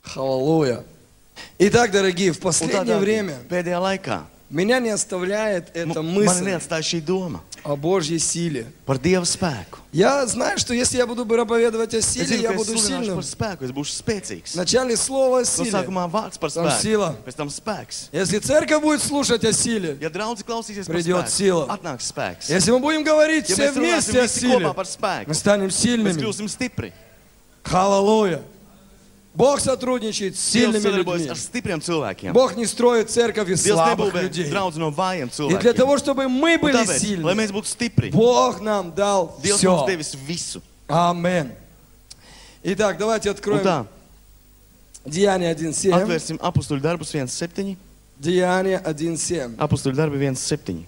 Халлелуя. Итак, дорогие, в Un последнее tādā время pēdējā laikā меня не оставляет эта man мысль neatstāja šī doma о Божьей силе. par Dieva spēku. Я знаю, что если я буду проповедовать о Es силе, zinu, я ka es буду sludināšu сильным. par spēku, es būšu spēcīgs. В начале слова No силы. sākumā vārds par Tam spēku, sila. pēc tam spēks. Если церковь будет слушать о силе, Ja draudzi klausīsies par Придет spēku, сила. atnāks spēks. если мы будем говорить Ja все mēs вместе runāsim о visi силе, kopā par spēku, мы станем mēs сильными. kļūsim stipri. Халлелуя. Бог сотрудничает с Dievs сильными sadarbojas людьми. ar stipriem cilvēkiem. Бог не строит церковь из Dievs слабых nebūvē людей. draudzi no vājiem И для cilvēkiem. того, чтобы мы Un были tāpēc, lai сильны, mēs būtu stipri, Бог нам дал Dievs mums все. devis visu. Аминь. Итак, давайте Un откроем tā, Деяния 1.7. atvērsim apustuļu darbus 1.7. Деяния 1.7. Apustuļu darbi 1.7.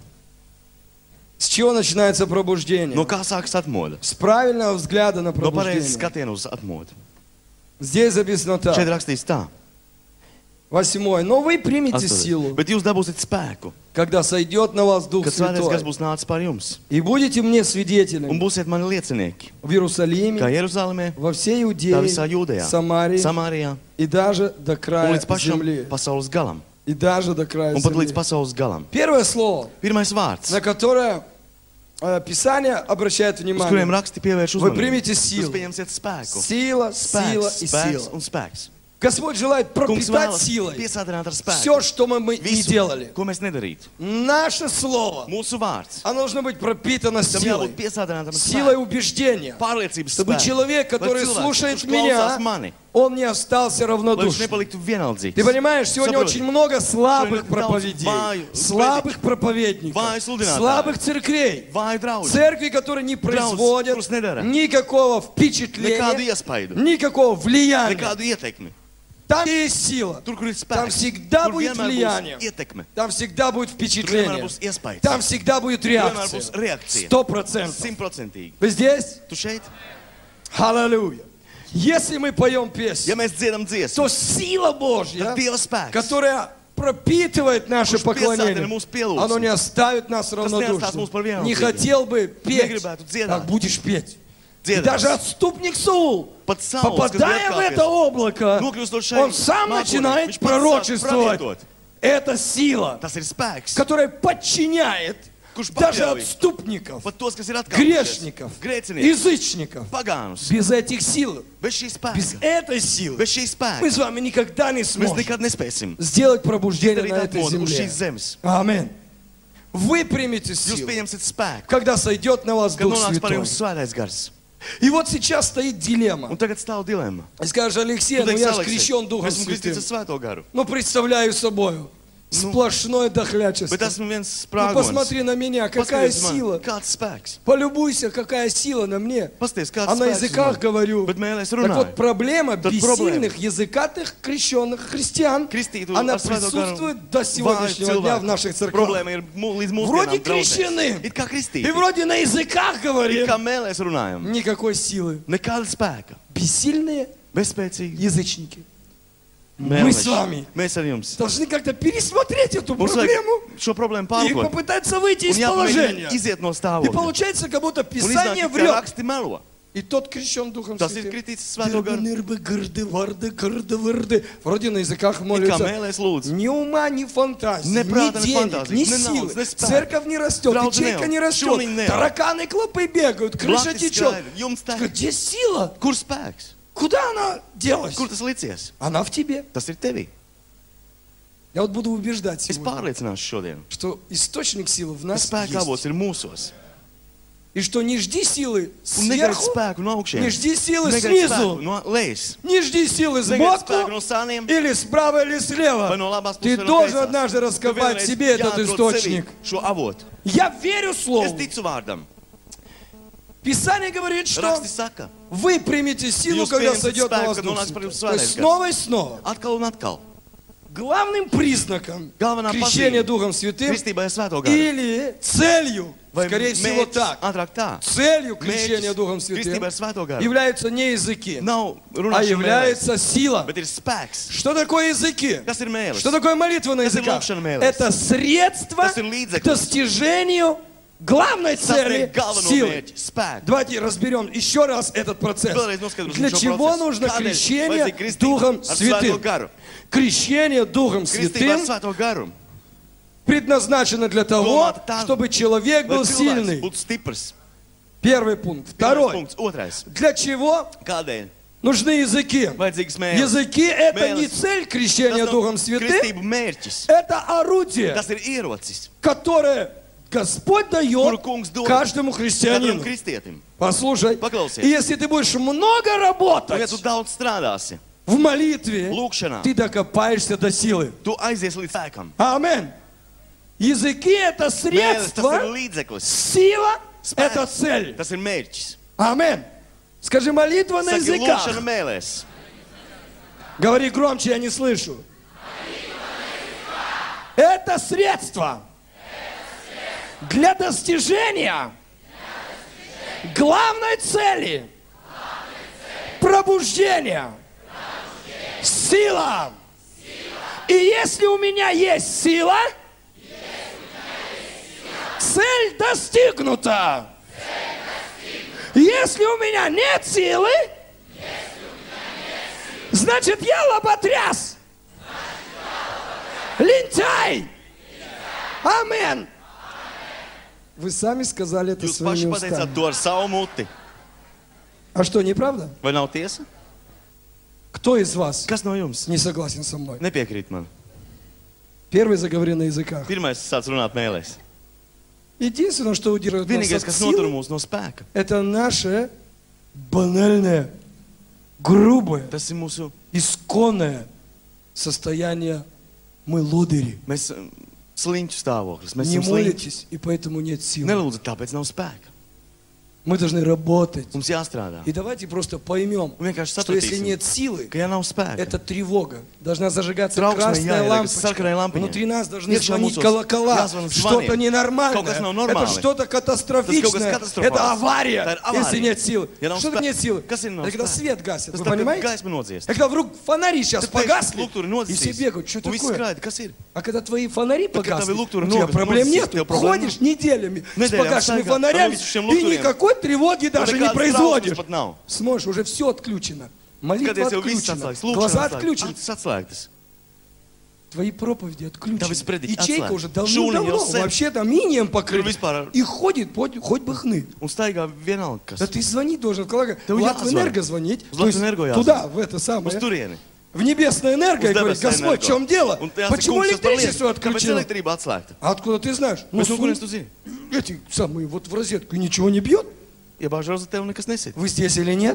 С чего начинается пробуждение? No kā sākas atmoda? С правильного взгляда на No pareizes пробуждение. skatiena uz atmodu. Здесь записано Šeit так. rakstīts tā. 8. Но вы примете Astotais. силу, Bet jūs dabūsiet spēku, когда сойдет на вас Дух kad svētais gars Святой. būs nācis pār jums. И будете мне Un свидетелями būsiet mani liecinieki. в Иерусалиме, Kā Jeruzalemē, во всей tā Иудее, visā Jūdejā, Самарии Samārijā и даже до un края līdz pašam земли. pasaules galam. И даже до края Un pat līdz земли. pasaules galam. Первое слово, Pirmais vārds, на которое Писание обращает uz kuriem внимание. raksti pievērš Вы uzmanību. примете Jūs силу. pieņemsiet spēku. Сила, сила Spēks, и spēks сила. un spēks. Господь желает Kungs пропитать vēlas силой piesātināt ar все, spēku. что мы не Visu, делали. ko mēs nedarītu. Наше слово, Mūsu vārds. оно должно быть пропитано Tam силой. jābūt piesātinātam ar Силой spēku. убеждения. Pārliecības Чтобы spēku. человек, который Lai cilvēks, слушает kurš klausās меня, mani, он не остался lai viņš равнодушным. nepaliktu vienaldzīgs. Ты понимаешь, сегодня Saproti? очень много слабых Сегодня проповедей, daudz слабых vāju проповедников, sludinātāju, слабых церквей, vāju draugu, церкви, которые не производят kurus nedara. никакого Nekādu впечатления, iespaidu, никакого влияния. nekādu ietekmi. Там есть сила, Tur, kur ir Там spēks, всегда tur будет vienmēr влияние. būs ietekme. там всегда будет Tur vienmēr впечатление, būs iespējas. там всегда будет Tur vienmēr реакция. būs reakcija. 100%. 100%. Вы здесь? Tu šeit? Аллилуйя. Если мы поем Ja песню, mēs dziedam dziesmu, то сила Божья, tad Dieva spēks, которая пропитывает наше kurš piesātina поклонение, mūsu оно не pielūgsmu, оставит нас neatstās mūs par равнодушными. vienaldzīgiem. Не хотел бы петь, Negribētu dziedāt. так будешь петь. И dziedās. даже отступник Саул, Pat Sauls, kas попадая в bija это облако, nokļūstot šeit, он сам mākonī, начинает viņš pats sāk пророчествовать. pravietot. Это сила, Tas ir spēks, которая подчиняет kurš даже pakļauj отступников, pat tos, kas ir atkāpušies, грешников, grēcinieki, язычников. pagānus. Без этих сил, Bez šīs без spēka, этой силы bez šīs мы spēka, с вами никогда не mēs сможем nekad nespēsim сделать пробуждение izdarīt на этой atmodu uz земле. šīs zemes. Аминь. Вы примете Jūs силу, pieņemsiet spēku, когда сойдет на вас kad Дух nonāks par Святой. jums svētais gars. И вот сейчас стоит дилемма. Un tagad stāv dilemma. И скажешь, Алексей, Tu ну teiksi, я же Aleksej, крещен Духом esmu kristīts Святым. ar svēto garu, Ну представляю собою сплошное дохлячество. bet esmu viens Ну sprāgonis. посмотри на меня, какая Paskaties man, сила. kāds spēks. Полюбуйся, какая сила на мне. Pasties, kāds А на spēks uz языках mani. говорю. Bet mēlēs Так вот, runāju. проблема Tad бессильных, языкатых, крещенных христиан, Kristītu она ar svēto garu присутствует до vāju сегодняшнего дня в cilvēku. наших церквах. Problēma ir līdz Вроде mūsdienām крещены. draudzēs. It kā И kristīti. вроде на языках It говорим. kā mēlēs runājam. Никакой силы. Nekāda spēka. Бессильные Bezspēcīgi. язычники. Mēleši. с вами. Mēs ar jums. Должны как-то пересмотреть эту Mums проблему vajag šo problēmu и pārlūkot. попытаться выйти Un из положения. jāpamēģina iziet no И stāvokļa. получается, как будто Un Писание iznāk, ka врет. raksti melo. И тот крещен Духом Tas ir Святым. kritīts ar svēto garu. Нырбы, гырды, варды, гырды, вырды. Вроде на языках It kā молятся. mēlēs lūdzu. Ни ума, ни фантазии, Не ни прата, ни денег, фантазии, ни ни силы. naudas, ни spēka. Церковь не растет, Draudz ячейка neaug, не растет. šūniņi neaug. Тараканы, клопы бегают, крыша Latis течет. skraida, jumts tek. Где сила? Kur spēks? Куда она делась? Kur tas licies? Она в тебе. Tas ir tevī. Я вот буду убеждать Es сегодня, pārliecināšu šodien. что источник силы в Ka нас spēka есть. avots ir mūsos. И что не жди силы Un negaidi сверху, spēku no не augšiem. жди силы Negaidi spēku снизу, no lejas. не жди силы Negaidi сбоку spēku no sāniem. или справа, или Vai слева. no labās Ты puses, vai no должен kreisās. однажды Tu раскопать vienreiz себе этот jāatrod источник. sevī šo avotu. Я верю Es Слову. ticu vārdam. Писание говорит, что Raksti saka. вы примете силу, Jūs когда pieņemsiet сойдет на spēku, вас kad Дух nonāks Святой. par jums То есть svētais снова и снова. Atkal un atkal. Главным признаком Galvenā крещения pazīme Духом Святым kristībai ar svēto garu. или целью, Vai скорее всего mērķis, так, ātrāk tā. целью крещения Mērķis Духом kristībai Святым ar svēto garu. являются не языки, Nav а runāšana mēlēs, является сила. bet ir spēks. Что такое языки? Kas ir mēlis? Что такое молитва на Tas ir языках? lūkšana mēlis. Это средство Tas ir к līdzeklis. достижению главной цели Sasniegt galveno силы. mērķi, spēku. Давайте разберем еще раз этот процесс. Vēlreiz noskaidrosim Для šo чего procesu. нужно Kādēļ крещение vajadzīga kristība Духом ar Svēto Святым? garu? Крещение Духом Kristība ar Святым Svēto garu. предназначено для того, Domāta tā, чтобы человек lai был cilvēks сильный. būtu stiprs. Первый пункт. Pirmais Второй. punkts. Otrais. Для чего Kādēļ? нужны языки? Vajadzīgs mēlis. Языки — это не Mēlis. цель Tas крещения nav Духом Святым, kristību mērķis. это орудие, Tas ir ierocis, которое Господь kuru дает kungs dod каждому katram христианину. kristietim. Послушай, Paklausies. и если ты будешь много Un, ja работать tu daudz strādāsi, в молитве, lūkšanā, ты докопаешься до силы. tu aizies līdz spēkam. Аминь. Языки — это Mēlis, tas средство, ir līdzeklis. сила — Spēks, это цель. tas ir mērķis. Аминь. Скажи, молитва на Saki, языках. lūkšana mēlēs. Говори громче, я не слышу. Это средство для достижения главной цели пробуждения. Сила. И если у меня есть сила, цель достигнута. Если у меня нет силы, значит я лоботряс. Лентяй. Амин. Вы сами сказали это Jūs paši своими pateicāt устами. to ar savu muti. А что, неправда? Vai nav tiesa? Кто из вас Kas no jums не согласен со мной? nepiekrīt man? Первый заговори на языках. Pirmais sāc runāt mēlēs. Единственное, что удерживает нас Vienīgais, от kas notur силы, mūs no spēka, это наше банальное, грубое, tas ir mūsu, исконное состояние. Мы лодыри. mēs sliņķu stāvoklis. Mēs Не esam sliņķi. молитесь, и поэтому нет силы. Nelūdzu, tāpēc nav spēka. Мы должны работать. Mums jāstrādā. И давайте просто поймем, Un vienkārši что если sapratīsim, нет силы, ka ja nav spēka, это тревога. Должна зажигаться Trauksmei красная jāiedeg sarkanai лампочка. lampiņai. Внутри нас должны Iekšā звонить mūsos колокола. jāzvana Что-то zvaniem. Kaut kas ненормальное. nav Это normāli. что-то катастрофичное. Tas kaut kas Это авария, Tā ir avārija. если нет силы. Ja nav Что такое нет силы? Kas ir nav Это когда spēka? свет гасит. Tas Вы tā, kad понимаете? gaisma nodziest. Это когда вдруг фонари сейчас Tad pēkšņi погасли, lūgturi и все nodzīs. бегают. Что Un viss такое? skraida. Kas ir? А когда твои фонари когда погасли, твои луктуры у тебя новые, проблем носят, нет. у тебя проблем Ходишь неделями с Неделями погасшими staigā, фонарями ar visiem и lukturiem. никакой тревоги даже не nekādas производишь. trausmas pat nav. Смотришь, уже все отключено. Молитва Skaties, jau viss отключена, atslēgts, глаза lūkšana отключены. atslēgtas. Твои проповеди отключены. Tavis predikts Ячейка atslēgta. уже Šūniņi давно jau sen. вообще там инием покрыта. Tur vispār- И ходит, хоть бы хны. Un staigā vienalga, kas. Да ты звонить должен, коллега. Tev В jāzvan. Латвэнерго звонить. Uz То есть Latvenergo jāzvan. туда, в это Uz самое. turieni. В небесное энерго. И Uz говорит, debesu Господь, в energo. чем дело? Un jāsaka, Почему kungs, tas par электричество lietu. Kāpēc отключило? elektrība atslēgta? А откуда ты знаешь? Pēc no kurienes tu zini? Эти самые вот в розетку ничего не бьет? Iebāžos uz tevi nekas nesit. Вы здесь или нет?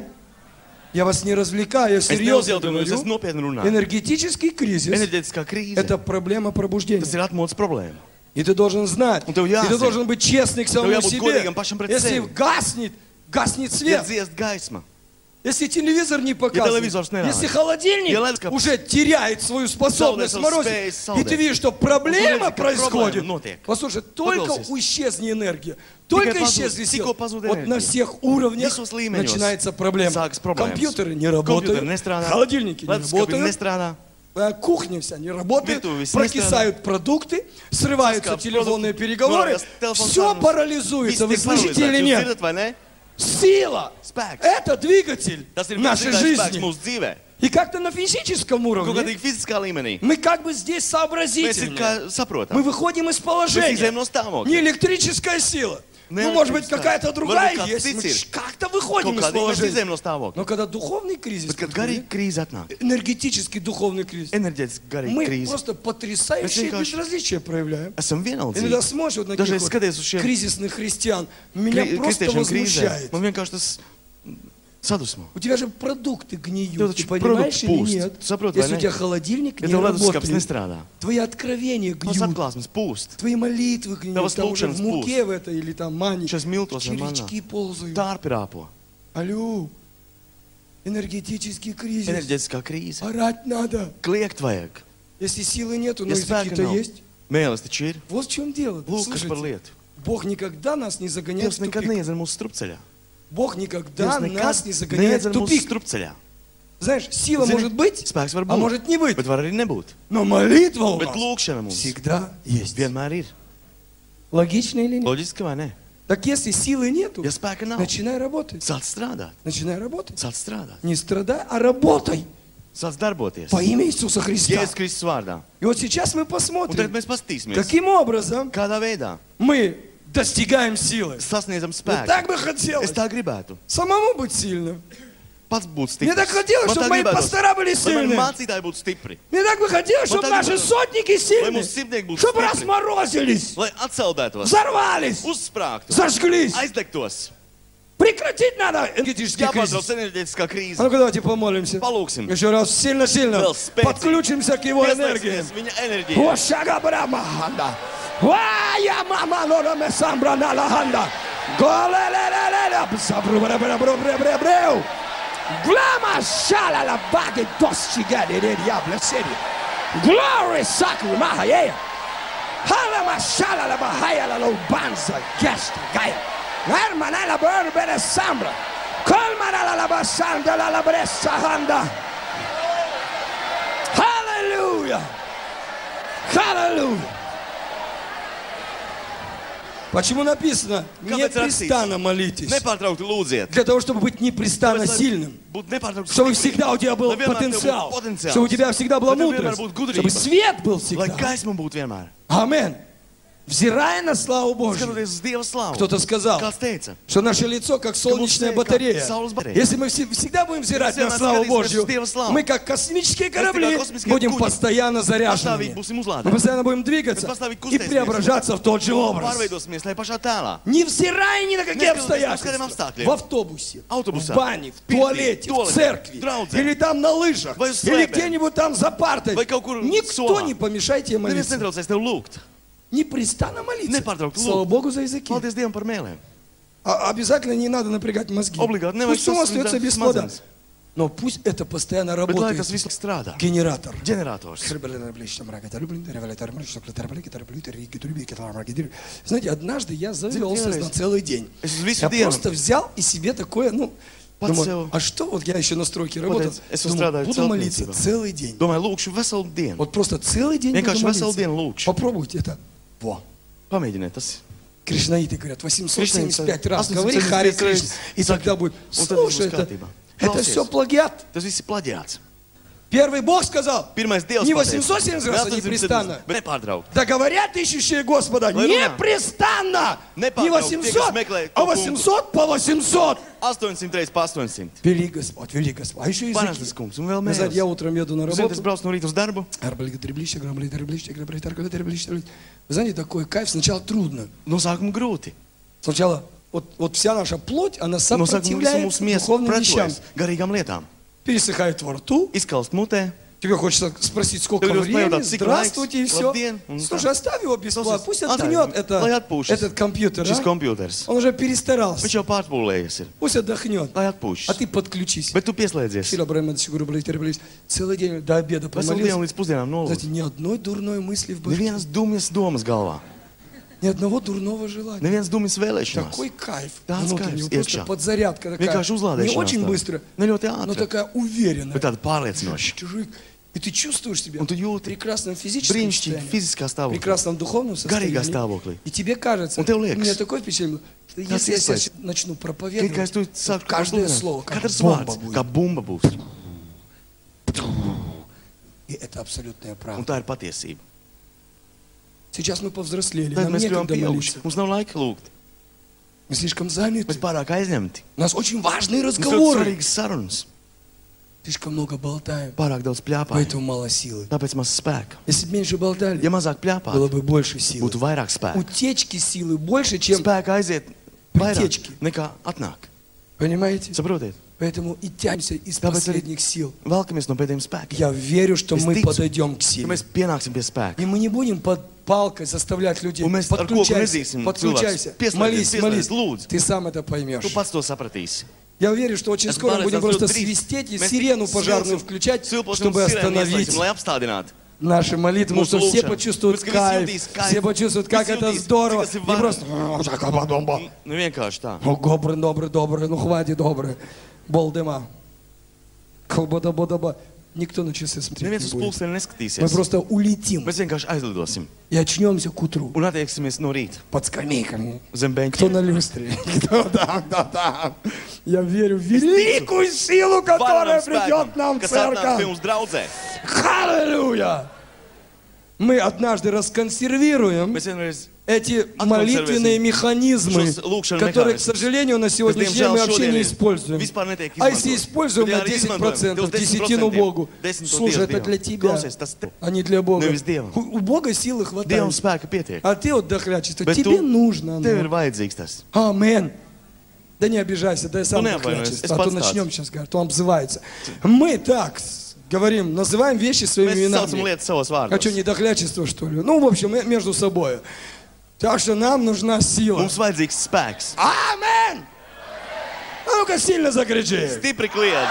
Я вас не развлекаю, я Es серьезно neuzjautrinu, es говорю. nopietni runāju. Энергетический кризис Enerģētiskā krīze. – это проблема Tas пробуждения. ir atmodas problēma. И ты должен знать, Un tev и ты jāzina. должен быть честный к самому jābūt себе. godīgam pašam pret Если sevi. гаснет Ja свет, dziest gaisma, если телевизор не телевизор показывает, не если рад. холодильник Ja ledus- уже теряет свою способность Zaudē savu морозить, spēju и ты видишь, что проблема redzi, ka происходит, problēma notiek. послушай, только Paklausies. исчезни энергия, только pazūd, исчезли силы. tikko pazūd Вот на enerģija. всех уровнях Visos līmeņos начинается проблема. sākas problēmas. Компьютеры не работают, Kompjuteri nestrādā, холодильники не leduskapis работают, nestrādā, кухня вся не работает, Virtuve viss прокисают продукты, срываются Saskāpjas телефонные produkti, переговоры, norādās telefons все sarunas. парализуется. Viss Вы tiek слышите paralizēts. или Jūs нет? dzirdat, vai ne? Сила Spēks. – это двигатель Tas ir нашей milzīgais spēks жизни. mūsu dzīvē. И как-то на физическом Kaut уровне kādīgi fiziskā līmenī. мы как бы здесь Mēs ir сообразительны. kā Мы saprotam. выходим из Mēs izējām положения. no stāvokļa. Не электрическая сила. Не Ну, может быть, электрическая. какая-то другая Может быть, есть. Мы как-то как-то выходим Kaut из kādīgi mēs положения. izējām no stāvokļa. Но когда духовный кризис Bet, kad подходит, garīgi krīze atnāk, энергетический духовный кризис, enerģētiski garīgi мы krīze, просто потрясающее Mēs vienkārši- безразличие проявляем. esam Иногда vienaldzīgi. смотришь вот на Dažreiz таких skaties uz šiem кризисных христиан, меня просто kristiešiem krīzē. возмущает. Man vienkārši tas sadusmo. У тебя же продукты гниют, Tev ты taču понимаешь produkti или pūst. нет? Tu saproti, vai Если у ne? тебя холодильник Ja не tev leduskapis работает, nestrādā, твои откровения tavas гниют, atklāsmes pūst, твои молитвы гниют, Tavas там уже lūkšanas в муке в это или там мане, šais miltos vai manā, червячки ползают. tārpi rāpo. Алло, энергетический кризис, Enerģētiskā krīze. орать надо. Kliegt vajag. Если силы нету, но Ja языки-то spēka nav, есть. mēlis taču ir. Вот в чем дело. Lūk, kas par Слушайте, lietu. Бог никогда нас не загоняет Dievs в nekad тупик. neiedzen mūsu strupceļā. Бог никогда Dievs нас nekad не загоняет в neiedzen mūsu тупик. strupceļā. Знаешь, сила Zini, может быть, spēks var а būt, может не быть. bet var arī nebūt. Но молитва у Bet нас lūkšana mums всегда есть. vienmēr ir. Логично или нет? Loģiski vai ne? Так если силы нету, Ja spēka nav, начинай работать. sāc strādāt. Начинай работать. Sāc strādāt. Не страдай, а работай. Sāc darboties. По имени Иисуса Христа. Jēzus Kristus vārdā. И вот сейчас мы Un tagad посмотрим, mēs paskatīsimies, каким образом kādā veidā мы достигаем силы. sasniedzam Вот spēku. так бы хотелось. Es tā gribētu. Самому быть сильным. Pats būt Мне stiprs. так хотелось, Man чтобы tā мои gribētos, пастора были lai mani сильны. mācītāji būtu stipri. Мне так бы хотелось, Man чтобы tā наши gribētos, сотники lai сильны. mūsu simtnieki būtu Чтобы stipri. разморозились, Lai atceldētos, взорвались, uzsprāgtu, зажглись. aizdegtos. Прекратить надо энергетический Jāpārtrauc кризис. enerģētiskā А krīze. ну-ка давайте помолимся. Palūksim. Еще раз сильно-сильно Vēl spēcīgi. подключимся к его энергии. Pieslēgsimies viņa enerģijai. О, шага брамаханда. Вая мама нора ме самбра на лаханда. Голелелелеле. Бсабру-бре-бре-бре-бре-бре-бре. Глама шала la баги достигали де диабло сери. Glory sacri mahaya. Hala mashala la bahaya la lobanza gesta gaya. Hermana la berbere sambra. Colmana la basanda la bressa handa. Hallelujah. Hallelujah. Почему написано Kāpēc непрестанно молитесь? Nepārtraukti lūdziet. Для того, чтобы быть непрестанно сильным. Būt nepārtraukti Чтобы stipri. всегда у тебя был Lai vienmēr tev būtu потенциал. potenciāls. Чтобы у тебя всегда была Lai tev vienmēr мудрость. būtu gudrība. Чтобы свет был Lai всегда. gaisma būtu vienmēr. Амин. Взирая на славу Божью. Skatoties uz Dieva slāvu. Кто-то сказал, Kāds teica, что наше лицо как солнечная как батарея. солнечная батарея. Если мы всегда будем взирать Если на мы славу скатимся Божью, в Дева славу. мы как космические как корабли космические будем куни. постоянно pastāvīgi заряженными. būsim uzlādēti. Мы постоянно будем двигаться Mēs pastāvīgi и kustēsimies. преображаться в тот же образ. Pārveidosimies, lai pašā tēlā. Не взирая ни на какие Neskatoties uz kādiem обстоятельства. apstākļiem. В автобусе, Autobusā, в бане, в pirtī, туалете, в tualetē, церкви. draudzē. Или там на лыжах. Vai uz Или slēpēm. где-нибудь там за партой. Vai kaut kur Никто solā. не помешает тебе Neviens молиться. netraucēs tev lūgt. Непрестанно молиться. Nepārtraukti Слава lūgt. Богу за языки. Paldies Dievam par mēlēm. Обязательно не надо напрягать мозги. Obligāti nevajag Пусть все остается sasniegt без плода. smadzenes. Но пусть это постоянно Bet lai работает. tas viss strādā. Генератор. Ģenerators. Знаете, однажды я завелся на целый день. Es uz visu Я dienu. просто взял и себе такое, ну, Pats думаю, sev. а что, вот я еще на стройке работал, es думаю, strādāju буду молиться celtniecībā. целый день. Domāju, lūkšu veselu dienu. Вот просто целый день буду Vienkārši veselu молиться. dienu lūkšu. Попробуйте это. Во. Pamēģiniet tas. Кришнаиты говорят, 875 раз 875 говори Хари раз. Кришна, и тогда будет. Un tad būs Слушай, это kārtībā. все плагиат. Tas viss ir plaģiāts. Первый Бог сказал, Pirmais Dievs не pateica, 870 раз, а 870, непрестанно. bet nepārtraukti. Да говорят ищущие Господа, Lai runā. непрестанно. Не Nepārtraukti tie, kas 800, meklē а to kungu. 800 по 800. 800 reizes pa 800. Вели Господь, вели Господь. А еще Parastas языки. kungs un vēl Вы знаете, я mēls. утром еду на Ziniet, es работу. braucu no rīta uz darbu. Вы знаете, такой кайф. Сначала трудно. No sākuma grūti. Сначала вот вся наша плоть, она No sākuma visa сопротивляется mūsu miesa духовным вещам. pretojas garīgām lietām. Пересыхает во рту. Izkalst mutē. Тебе хочется спросить, сколько Ты времени, говоришь, здравствуйте, и laiks, все. labdien, un Слушай, tā. оставь его бесплатно, пусть Atstāj отдохнет viņu, lai atpūšas. этот компьютер, Šis а? kompjuters. Он уже перестарался, Viņš jau pārpūlējies ir. пусть отдохнет, Lai а atpūšas. ты подключись. Bet tu pieslēdzies. Сила Брайма, целый день до обеда Veselu dienu помолись. līdz pusdienām nolūdz. Знаете, ни одной дурной мысли в башке, Nevienas dumjas domas galvā. ни одного дурного желания. Nevienas dumjas vēlēšanās. Такой кайф Tāds внутренний, kaips просто iekšā. подзарядка такая. Vienkārši Не uzlādēšanās. очень tāda. быстро, Ne ļoti но ātri, такая уверенная. bet tāda pārliecinoša. Чужой. И ты чувствуешь себя Un tu в jūti прекрасном физическом brīnišķīgi состоянии, fiziskā в stāvoklī. прекрасном духовном Garīgā состоянии. stāvoklī. И тебе кажется, Un tev у liekas, меня такое впечатление, что tāds если я iespējas, сейчас начну Tikai es проповедовать, tu то sāku каждое слово, как katrs бомба vārds, будет. kā bumba būs. И это абсолютная Un правда. tā ir patiesība. Сейчас мы повзрослели, Tad нам mēs kļuvām некогда pieauguši. молиться. Mums nav laika lūgt. Мы слишком заняты. Mēs pārāk aizņemti. У нас очень важные Mums ļoti разговоры. svarīgas sarunas. Слишком много болтаем, Pārāk daudz pļāpājam. поэтому мало силы. Tāpēc maz spēka. Если бы меньше болтали, Ja mazāk было pļāpātu, бы больше силы. būtu vairāk spēka. Утечки силы больше, чем... Spēka aiziet vairāk Притечки. nekā atnāk. Понимаете? Saprotiet? Поэтому и тянемся из Tāpēc arī последних сил. velkamies no pēdējiem spēkiem. Я верю, что Es мы ticu, подойдем к ka силе. mēs pienāksim pie spēka. И мы не будем под палкой заставлять людей. Un mēs ar koku Подключайся, nezīsim подключайся, cilvēkus. молись, Pieslēdzies, молись. lūdzu. Ты сам это поймешь. Tu pats to sapratīsi. Я уверен, что очень Es скоро мы будем pārliecināts, просто ļoti drīz свистеть и mēs сирену пожарную svilpsim- включать, svilposim чтобы sirēnu остановить ieslēgsim, lai apstādinātu. наши молитвы, потому что Mūsu все lūgšanu. почувствуют Tāpēc, ka visi кайф, jutīs kaifu. все почувствуют, как Visi это jutīs, здорово. cik tas ir Не varenā. просто Nu vienkārši tā. добрый, ну хватит добрый, болдема. Колбода-бодаба. Никто на часы смотреть Neviens не uz будет. pulksteni Мы neskatīsies. просто улетим Mēs vienkārši aizlidosim и очнемся к утру un attieksimies no rīta под скамейками. zem Кто beņķa. на люстре? Кто там? Я верю в великую силу, которая придет к нам в kas atnāks pie церковь. mums draudzē. Аллилуйя! Мы однажды расконсервируем Mēs vienreiz эти молитвенные механизмы, которые, к сожалению, на сегодняшний день мы вообще не используем. А если используем на 10%, десятину Богу, слушай, это для тебя, а не для Бога. У Бога силы Dievam хватает. spēka pietiek. А ты вот дохлячество, Bet тебе tu- нужно. Tev ir оно. vajadzīgs tas. Амен. Да не обижайся, да я сам Ну, не дохлячество, обоймаюсь, а то это начнем сейчас, говорить, то обзывается. Мы так говорим, называем вещи своими Mēs saucam именами. lietas savos А что, vārdos. не дохлячество, что ли? Ну, в общем, между собой. Так что нам нужна сила. Mums vajadzīgs spēks. Амен! А ну-ка сильно закричи. Stipri kliedz.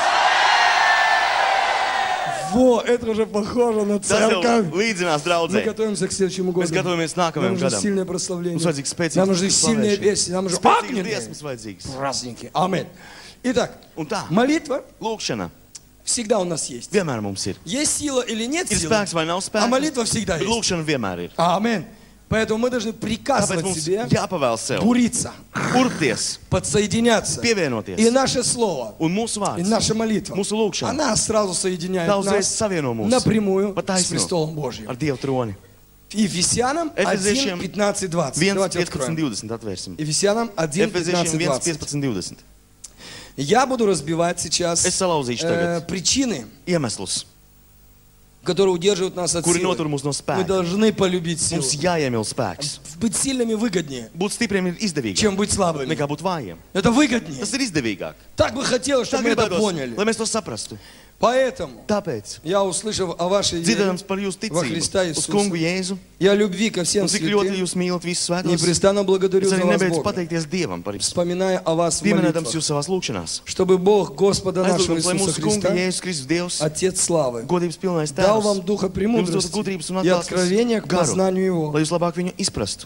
Во, это уже похоже на Tas jau церковь. līdzinās Мы draudzē. готовимся к следующему году. Mēs gatavamies Нам nākamajam нужно gadam. сильное прославление. Mums vajadzīgs spēcīgs Нам нужны сильные slavēšana. песни. Нам нужны Spēcīgs огненные dziesmas vajadzīgs. праздники. Амин. Итак, Un tā, молитва lūkšana всегда у нас есть. vienmēr mums ir. Есть сила или нет Ir силы, spēks vai nav а spēks, молитва всегда bet есть. lūkšana vienmēr ir. Амин. Поэтому мы должны Tāpēc приказывать mums себе jāpavēl sev, буриться, urties, подсоединяться. И pievienoties. наше слово, Un mūsu и vārds, наша молитва, mūsu lūkšana, она сразу соединяет tā uzreiz нас savieno mūs напрямую pa с taisno престолом Божьим. ar Dievu troni. Ефесянам 1, Efeziešiem 15, 20. 1, Давайте 15, откроем. 20 atvērsim. Ефесянам 1, Efeziešiem 15, 1, 20. 15, 20. Я буду разбивать сейчас Es salauzīšu tagad причины, iemeslus, которые удерживают нас от kuri силы. notur mūs no Мы spēka. должны полюбить силу. Mums jāiemīl spēks. Быть сильными выгоднее, Būt stipriem ir izdevīgāk чем быть слабыми. nekā būt vājiem. Это выгоднее. Tas ir izdevīgāk. Так бы хотелось, Tā чтобы мы это gribētos, поняли. lai mēs to saprastu. Поэтому Tāpēc, я, услышав о вашей вере, dzirdams par jūsu во Христа ticību uz Иисуса, kungu Jēzu, я любви ко всем un cik ļoti святым, jūs mīlat visus svētos, непрестанно благодарю es за arī вас nebeidzu Бога, pateikties Dievam par jums, вспоминая о вас в pieminēdams молитвах, jūs savās lūkšanās. чтобы Бог Господа нашего Aizlūdzams, lai Иисуса mūsu kunga Христа, Jēzus Kristus Dievs, Отец славы, godības pilnais дал tēvs, вам духа jums dod премудрости gudrības un и atklāsmes откровения к garu, познанию Его, lai jūs labāk viņu izprastu,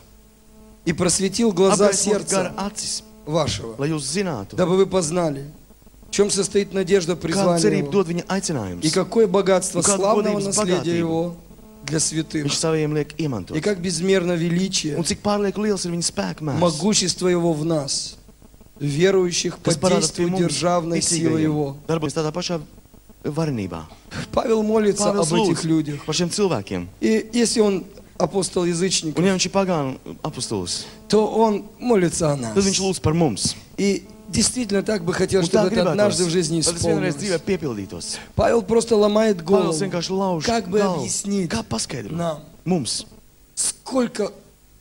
и просветил глаза apgaismot gara сердца acis, вашего, lai jūs zinātu, дабы вы познали, в чем состоит надежда kādu призвания cerību Его, dod viņa aicinājums, и какое богатство Un kādu славного godības наследия bagātību Его для святых, viņš saviem liek и iemantot. как безмерно величие, Un cik pārlieku liels ir viņa spēka mērs, могущество Его в нас, верующих kas под parāda pie действием mums державной силы ticīgajiem, Его. darbojas tādā pašā varenībā. Павел молится Pāvils об этих lūdz людях. par šiem cilvēkiem. И если он апостол-язычник, Un ja viņš ir pagānu apostols, то он молится о нас. tad viņš lūdz par mums. И действительно так бы хотел, Un чтобы tā это однажды в gribētos, жизни lai tas vienreiz dzīvē исполнилось. piepildītos. Павел просто ломает голову, Pāvils vienkārši lauž как бы galvu. объяснить Kā paskaidrot нам, mums, сколько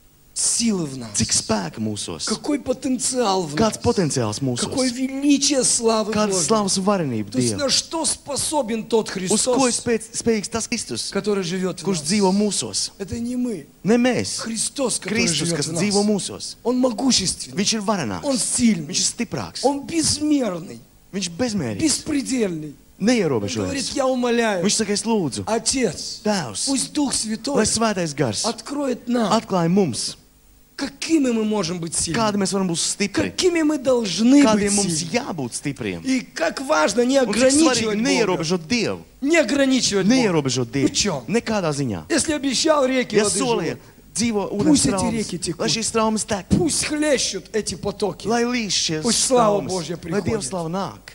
силы в нас, cik spēka mūsos, какой потенциал в kāds нас, potenciāls какое mūsos, величие славы kāda Божьей. slavas varenība То есть Dievam. на что способен тот Uz ko ir Христос, spējīgs tas Kristus, который живет в kurš нас? dzīvo mūsos? Это не мы. Ne mēs, Христос, который Kristus, живет kas в dzīvo нас. mūsos. Он могущественный, Viņš ir он varenāks, сильный, viņš ir stiprāks, он безмерный, viņš bezmērīgs, беспредельный. Он говорит, neierobežojies. я умоляю, Viņš saka, es lūdzu, Отец, Tēvs, пусть Дух lai Святой svētais gars откроет нам, atklāja mums, какими мы можем быть kādi сильными, mēs varam būt stipri, какими мы должны быть kādiem mums сильными. jābūt stipriem. И как важно не Un cik svarīgi ограничивать Бога, neierobežot Dievu, не ограничивать Бога. neierobežot В Dievu, чем? nekādā ziņā. Если обещал реки Ja воды solīja, живот, dzīvo Pūs ūdens эти traumas, реки текут. lai šīs traumas tek, пусть хлещут эти потоки. lai līdz šīs Pūs slava traumas, Božja lai приходит. Dieva slava nāk.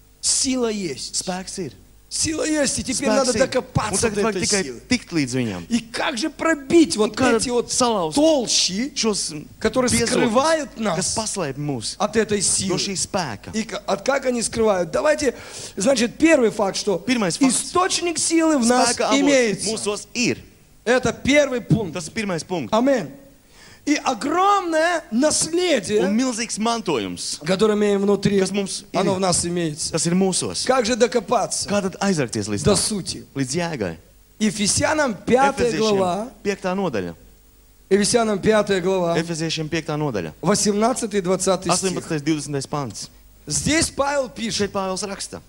Сила есть. Spēks ir. Сила есть, и теперь надо Spēks ir. Un докопаться до tagad vajag этой tikai силы. tikt līdz viņam. И как же пробить вот Kā эти вот salauzt толщи, šos которые biezokļus, скрывают kas нас paslēp mūs от этой no силы? šī spēka. И как они скрывают? Давайте, значит, первый факт, что Pirmais fakts. источник силы в нас Spēka avots имеется. mūsos ir. Это первый пункт. Tas ir pirmais punkts. Аминь. И огромное Un наследие, milzīgs mantojums, которое имеем внутри, kas mums оно в ir, нас имеется. tas ir mūsos. Как же докопаться Kā tad aizvērties līdz до tam? сути? Līdz jēgai. Ефесянам 5 глава, Efeziešiem 5. nodaļa. Ефесянам 5 глава, Efeziešiem 5. nodaļa. 18 и 20 стих. 18. 20. pants. Здесь Павел пишет, Šeit Pāvils raksta.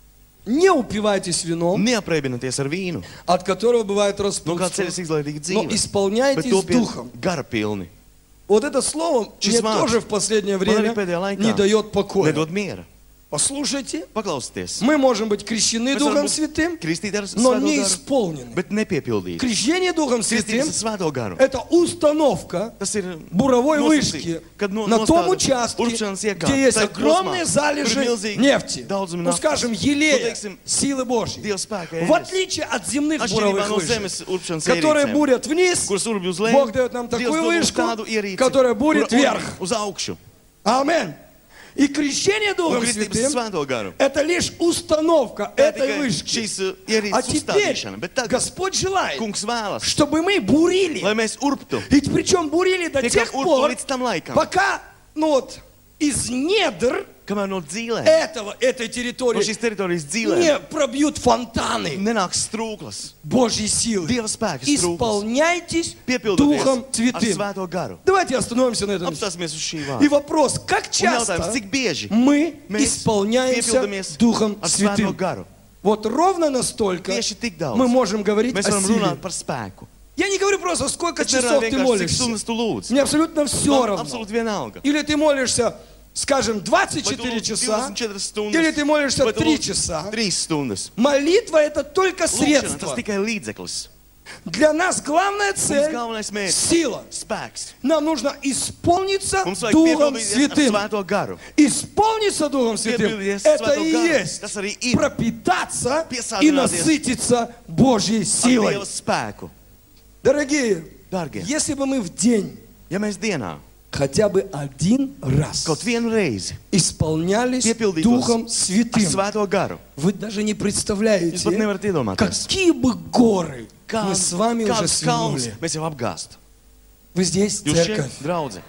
не упивайтесь вином, Neapreibināties ar vīnu, от которого бывает no kā распутство, ceļas izlaidīga но dzīve, bet исполняйтесь to pie духом. gara pilni. Вот это слово Šis мне vārds тоже в последнее man arī время pēdējā laikā не дает покоя. nedod miera. Послушайте, Paklausieties. мы можем быть крещены Mēs Духом varam būt Святым, kristīti ar но Svēto не garu, исполнены. bet nepiepildīti. Крещение Духом Святым Kristīts ar Svēto garu. – это установка Tas ir буровой nosacīts, вышки kad на том nostāda участке, urpšanas iekārta. где есть Tā ir огромные posmā, kur ir залежи milzīgi нефти, daudzumi ну naftas. скажем, Nu, елея, teiksim, силы Божьей. Dieva spēka В ēdas. отличие от земных Atšķirībā буровых no вышек, zemes urpšanas которые ierīcēm, бурят вниз, kuras urbj uz leju, Бог дает нам Dievs такую dod mums вышку, tādu ierīci, которая бурит kura вверх. urbj uz augšu. Аминь. И крещение Un Духом kristības Святым Svēto garu. – это лишь установка Tā этой tikai вышки. šīs А ierīces теперь uzstādīšana. Bet tagad Господь желает, kungs vēlas, чтобы мы бурили. lai mēs urptu. И причем бурили до Tiekam тех urptu пор, līdz tam laikam, пока из недр kamēr no dzīvēm, этой no территории šīs teritorijas dzīvēm, не пробьют фонтаны nenāks strūklas. Божьей силы. Dieva spēka strūklas. Исполняйтесь Piepildoties Духом ar Святым. Svēto garu. Давайте остановимся на этом. Apstāsimies uz šī И vārda. вопрос, как Un часто jautājums, cik bieži мы mēs исполняемся piepildamies Духом ar Svēto Святым? garu? Вот ровно настолько Tieši tik daudz. мы можем говорить Mēs о varam силе. runāt par spēku. Я не говорю просто, сколько Es часов nerunāju ты vienkārši, cik молишься. stundas tu lūdz. Мне абсолютно все Man равно. absolūti vienalga. Или ты молишься, скажем, Vai tu 24 lūdz часа, 24 stundas, или ты молишься vai tu 3 lūdz часа. 3 stundas. Молитва – это только Lūkšana, средство. tas tikai līdzeklis. Для нас главная Mums цель galvenais – mērķis сила. - spēks. Нам нужно исполниться Mums vajag Духом piepildīties ar Святым. Svēto garu. Исполниться Духом Святым Piepildīties – это Svēto и garu. есть Tas arī ir пропитаться и Piesātināties насытиться Божьей ar силой. Dieva spēku. Дорогие, Dārgie, если бы мы в день ja mēs dienā хотя бы один раз kaut vienu reizi исполнялись piepildītos Духом ar Святым, Svēto garu, вы даже не jūs pat представляете, nevarat iedomāties, какие бы горы мы с вами уже kāds kalns свернули. mēs jau apgāstu. Вы здесь, Jūs šeit, церковь. draudzi,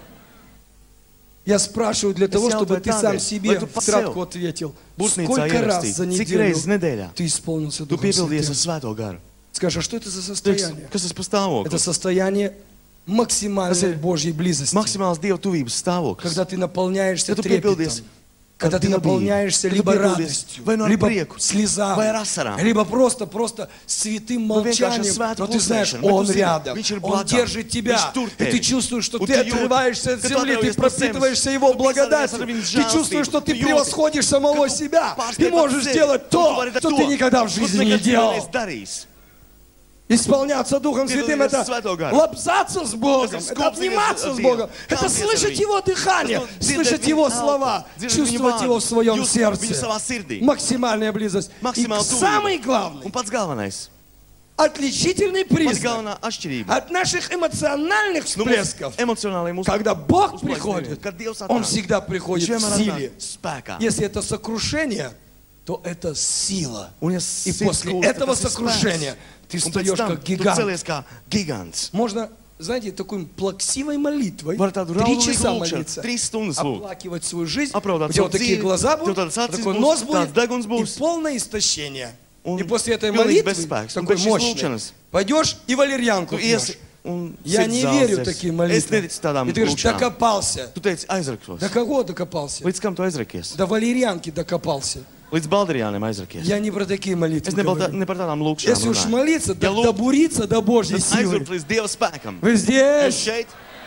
Я спрашиваю для того, чтобы jautāju ты сам tādēļ, себе lai tu в pats кратко sev ответил. būtnīcā Сколько раз ierakstītu, за cik неделю reizes nedēļā ты исполнился tu Духом piepildījies ar Святым? Svēto garu. Скажи, а что это за Teiks, состояние? kas tas par stāvokli? Это состояние максимальной Tas ir Божьей близости. Maksimāls Dieva tuvības stāvoklis. Когда ты наполняешься Kad tu трепетом, piepildies когда ты ar dievību, наполняешься kad tu либо piepildies радостью, vai nu ar либо prieku, слезами, vai ar asarām, либо просто святым vai vienkārši ar молчанием, svētu но ты знаешь, klusēšanu, bet Он tu zini, рядом, viņš ir Он blakus, держит тебя, viņš tur и ты tevi, чувствуешь, что un ты tu jūti, отрываешься от ka tu земли, ты atbrīvojies no пропитываешься zemes, Его tu благодатью, piesādies ar viņa ты чувствуешь, что ты žēlastību, tu jūti, превосходишь самого ka tu себя, pārsteidz и можешь sevi, сделать un tu то, vari darīt что to, ты никогда в ko tu жизни не nekad делал. neesi darījis. Исполняться Духом Святым – это Svēto garu. лобзаться с Богом, Это это обниматься с скупственность Богом, Dieva. это Kalties ar слышать viņu. Его дыхание, Tas to слышать dzirdēt Его viņa слова, elpu, dzirdēt чувствовать viņa Его в своем vārdu, сердце. viņu savā sirdī. Максимальная близость. И Maksimāli самый tuvība. главный, Un pats galvenais, отличительный pats признак galvenā atšķirība от наших эмоциональных no mūsu всплесков, emocionālajiem когда Бог uzplaikumiem, приходит, kad Dievs Он atnāk, всегда приходит viņš в vienmēr силе. atnāk spēkā. Если это сокрушение, то это сила. Un, ja И sirds после kūst, этого tad tas ir сокрушения ты spēks. Un pēc встаешь tam как tu гигант. celies kā gigants. Можно, знаете, такой плаксивой молитвой Var tādu 3 raudulīgu часа lūkšanu, молиться, 3 stundas lūgt. оплакивать свою жизнь, Apraudāt у тебя savu вот такие dzīvi, глаза tev будут, tādas acis такой būs, нос tāds будет, deguns и būs. полное истощение. Un И после этой pilnīgs молитвы, bezspēks. Un такой pēc šīs мощной, lūkšanas пойдешь и валерьянку tu ies пьешь. un Я sirds не zāles верю в dzers. такие Es молитвы. neticu tādām И ты говоришь, lūkšanām. докопался. Tu teici aizrakšos. До кого докопался? Līdz kam tu aizrakies? До валерьянки докопался. Līdz balderijāniem aizrakies. Я не про такие молитвы Es ne говорю. par tādām lūkšanām Если уж runāju. молиться, Ja lūgt, добуриться до Божьей tad силы. aizrukt līdz Dieva spēkam. Вы Es здесь? šeit,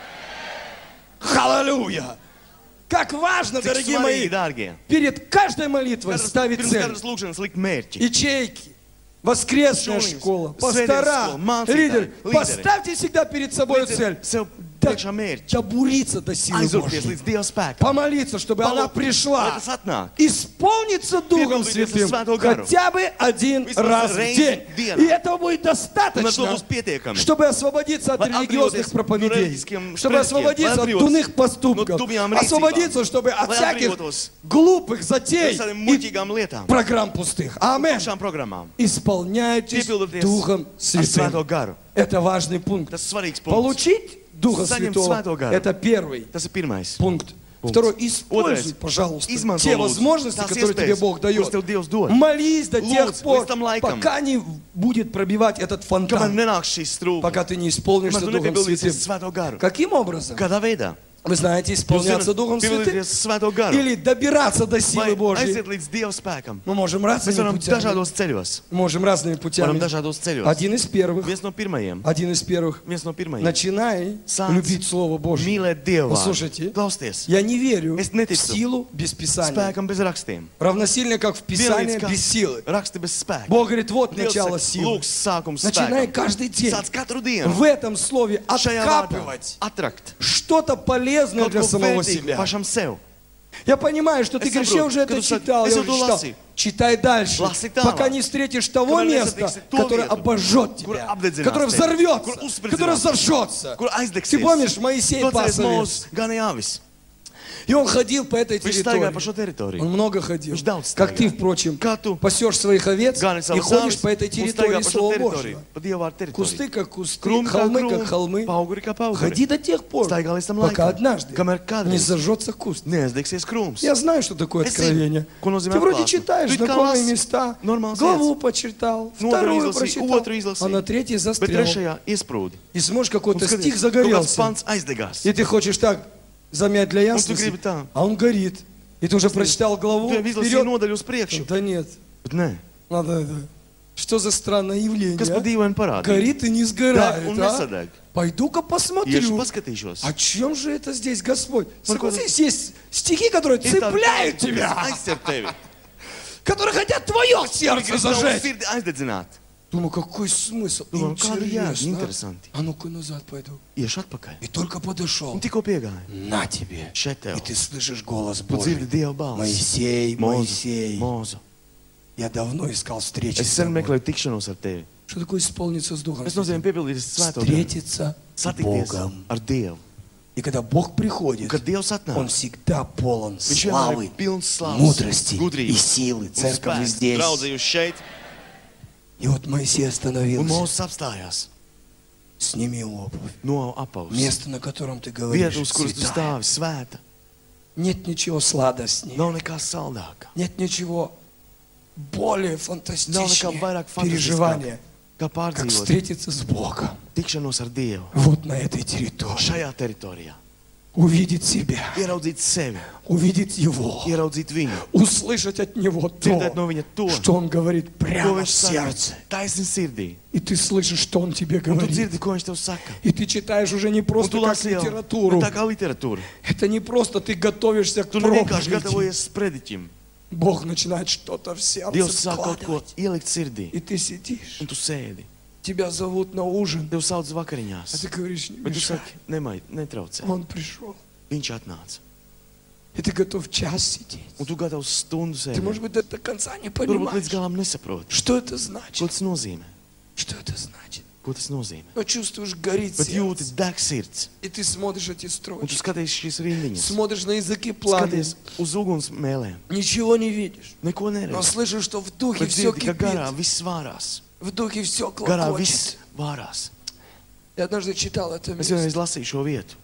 Аллилуйя! Как важно, cik дорогие svarīgi, мои, dārgie. перед каждой молитвой ставить Pirms цель. katras lūkšanas likt mērķi. Ячейки, воскресная Šūniņas, школа, svētdienas пастора, skola, mācītāji, лидеры. līderi. Поставьте всегда перед собой цель. Sev priekšā mērķi. Добуриться до силы Aizrukties Божьей. līdz Dieva spēkam. Помолиться, чтобы она Lai пришла. tas atnāk. Исполниться Духом Piepildīties ar Святым Svēto garu. хотя бы один Vismaz раз в reizi день. dienā. И этого будет Un ar to достаточно, būs pietiekami. чтобы освободиться от Lai религиозных atbrīvoties no проповедей, reliģiskiem чтобы sprediķiem, освободиться lai от atbrīvotos дурных поступков, no dumjām rīcībām, освободиться, чтобы от lai всяких atbrīvotos глупых no затей visādiem и muļķīgām lietām, программ пустых. Аминь. šām programmām. Исполняйтесь Piepildieties Духом ar Svēto Святым. garu. Это важный пункт. Tas ir svarīgs punkts. Получить Духа Saņemt Святого Svēto garu. – это первый Tas ir pirmais. пункт. Punkts. Второй, используй, Otrais. пожалуйста, Izmanto, те lūdzu, возможности, tās которые тебе iespējas, Бог kuras дает. tev Dievs dod. Молись до тех Lūdzu, пор, līdz tam laikam. пока не будет пробивать этот Kamēr фонтан, nenāks šīs strūklas, пока ты не исполнишься kamēr tu Духом nepiepildīsies Святым. Svēto garu. Каким образом? Kādā veidā? Вы знаете, исполняться Духом Святым piedalīties Svēto garu. или добираться до Vai силы Божьей. aiziet līdz Dieva spēkam. Мы можем Mēs разными varam путями. dažādos ceļos. Можем разными Varam путями. dažādos ceļos. Один из первых. Viens no pirmajiem. Viens no pirmajiem. Начинай любить Слово Божье. Mīlēt Dievu. Послушайте, Klausieties. я не верю Es в neticu силу без Писания. Spēkam bez rakstiem. Равносильно, как в Писании Vienlīdz kā без силы. raksti bez spēka. Бог говорит, вот Dievs начало saka, силы. lūk, sākums Начинай spēkam. каждый день Sāc katru dienu. в этом слове Šajā vārdā откапывать atrakt. что-то полезное Kaut для ko самого vērtīgu себя. pašam sev. Я понимаю, что ты Es говоришь, я saprotu, уже ka это tu saki, читал, es я jau уже to читал. lasīju. Читай дальше, Lasi tālāk. пока не встретишь того Kamēr места, nesatiksi to которое vietu, обожжет kur тебя, apdedzinās которое tevi, взорвется, kur uzspridzinās которое tevi, зажжется. kur Ты aizdegsies. помнишь, Моисей Tu пас atceries, овец, Mūzes ganīja avis. и он ходил по этой Viņš staigāja pa территории. šo teritoriju. Он много ходил, Viņš daudz как ты, staigāja. впрочем, Kā tu пасешь своих овец gani и savus ходишь avis по этой un территории staigā pa šo Слова teritoriju, Божьего. pa Dieva vārdu Кусты teritoriju. как кусты, Krūmi kā холмы как krūmi, холмы. pauguri kā pauguri. Ходи до тех пор, Staigā līdz tam пока laikam, однажды kamēr не kādreiz зажжется куст. neaizdegsies krūms. Я знаю, что такое Es zinu, откровение. ko nozīmē Ты вроде atklāsme. читаешь Tu it kā знакомые lasi места, normālas главу lietas. почитал, Nodaļu вторую izlasīji, прочитал, otru izlasīji. а на третьей Bet застрял. trešajā iesprūdi. И смотришь, Un какой-то skaties, стих kaut kāds загорелся. pants aizdegās. И ты хочешь так замять для Un tu ясности, gribi tā. а он горит. И ты уже прочитал главу Tu jau izlasīji вперед. nodaļu uz priekšu. Да нет, Bet nē. надо это. Что за странное явление? Kas а? par dīvainu parādīja? Горит и не Deg сгорает. un а? nesadeg. Пойду-ка Iešu посмотрю. paskatīšos. О чем же это здесь, Господь? Par ko- Согласись, есть стихи, которые Ir tādi цепляют vārdi, kas тебя, aizcer tevi. которые хотят твое Kuri сердце grib tavu зажечь. sirdi aizdedzināt. Думаю, какой смысл? Думаю, kāda jēga, Интересно. interesanti. А ну-ка назад пойду. Iešu atpakaļ. И только подошел. Un tikko piegāja. На тебе. Šeit tev. И ты слышишь голос Tu dzirdi Божий. Dieva balsi. Моисей, Моисей. Mūzu. Я давно искал встречи Es с sen тобой. meklēju tikšanos ar tevi. Что такое исполниться с Духом Tas Святым? nozīmē piepildīties svēto garu. Встретиться с Satikties Богом. ar Dievu. И когда Бог приходит, Kad Dievs Он atnāk, всегда полон Viņš vienmēr славы, ir pilns slāvas, мудрости и gudrības силы. un Церковь spēka. здесь. Draudzīju šeit, И вот Моисей un остановился. Mūzes apstājās. Сними обувь. No apaus. Место, на котором ты говоришь, Vieta, uz kuras tu святая. stāvi, svēta. Нет ничего сладостнее. Nav nekā saldāka. Нет ничего более Nav nekā фантастичнее vairāk переживания, kā как pārdzīvot встретиться с Богом tikšanos ar Dievu вот на этой территории. šajā teritorijā. Увидеть себя, Ieraudzīt sevi, увидеть Его, ieraudzīt viņu, услышать от Него dzirdēt no то, viņa to, что Он говорит ko прямо viņš в saka сердце. taisni sirdī. И ты слышишь, что Он тебе Un tu говорит. dzirdi, ko viņš tev saka. И ты читаешь уже не Un просто tu как lasi jau литературу. tā kā literatūra. Это не просто ты готовишься к Tu nevienkārši проповеди. gatavojies sprediķim. Бог начинает что-то в сердце Dievs sāk kaut ko вкладывать. ielikt sirdī, И ты сидишь. un tu sēdi. Тебя зовут на ужин. Tev sauc А vakariņās, ты говоришь, не bet tu мешай. saki, netraucē. Он пришел. Viņš atnāca. И ты готов час сидеть. Un tu gatavs stundu Ты, может sēdēt. быть, до конца не Varbūt понимаешь, līdz galam nesaproti. что это Ko значит. tas nozīmē? Что это значит. Ko tas nozīmē? Но чувствуешь, горит Bet jūti сердце. deg sirds. И ты смотришь эти Un tu строчки. skaties šīs rindiņas. Смотришь на языки пламени. Skaties uz uguns mēlēm. Ничего не видишь. Neko Но neredz. слышишь, что в духе Bet все dzirdi, ka garā кипит. viss vārās. В духе все Garā viss клокочет. vārās. Я однажды читал это Es место, vienreiz lasīju šo vietu.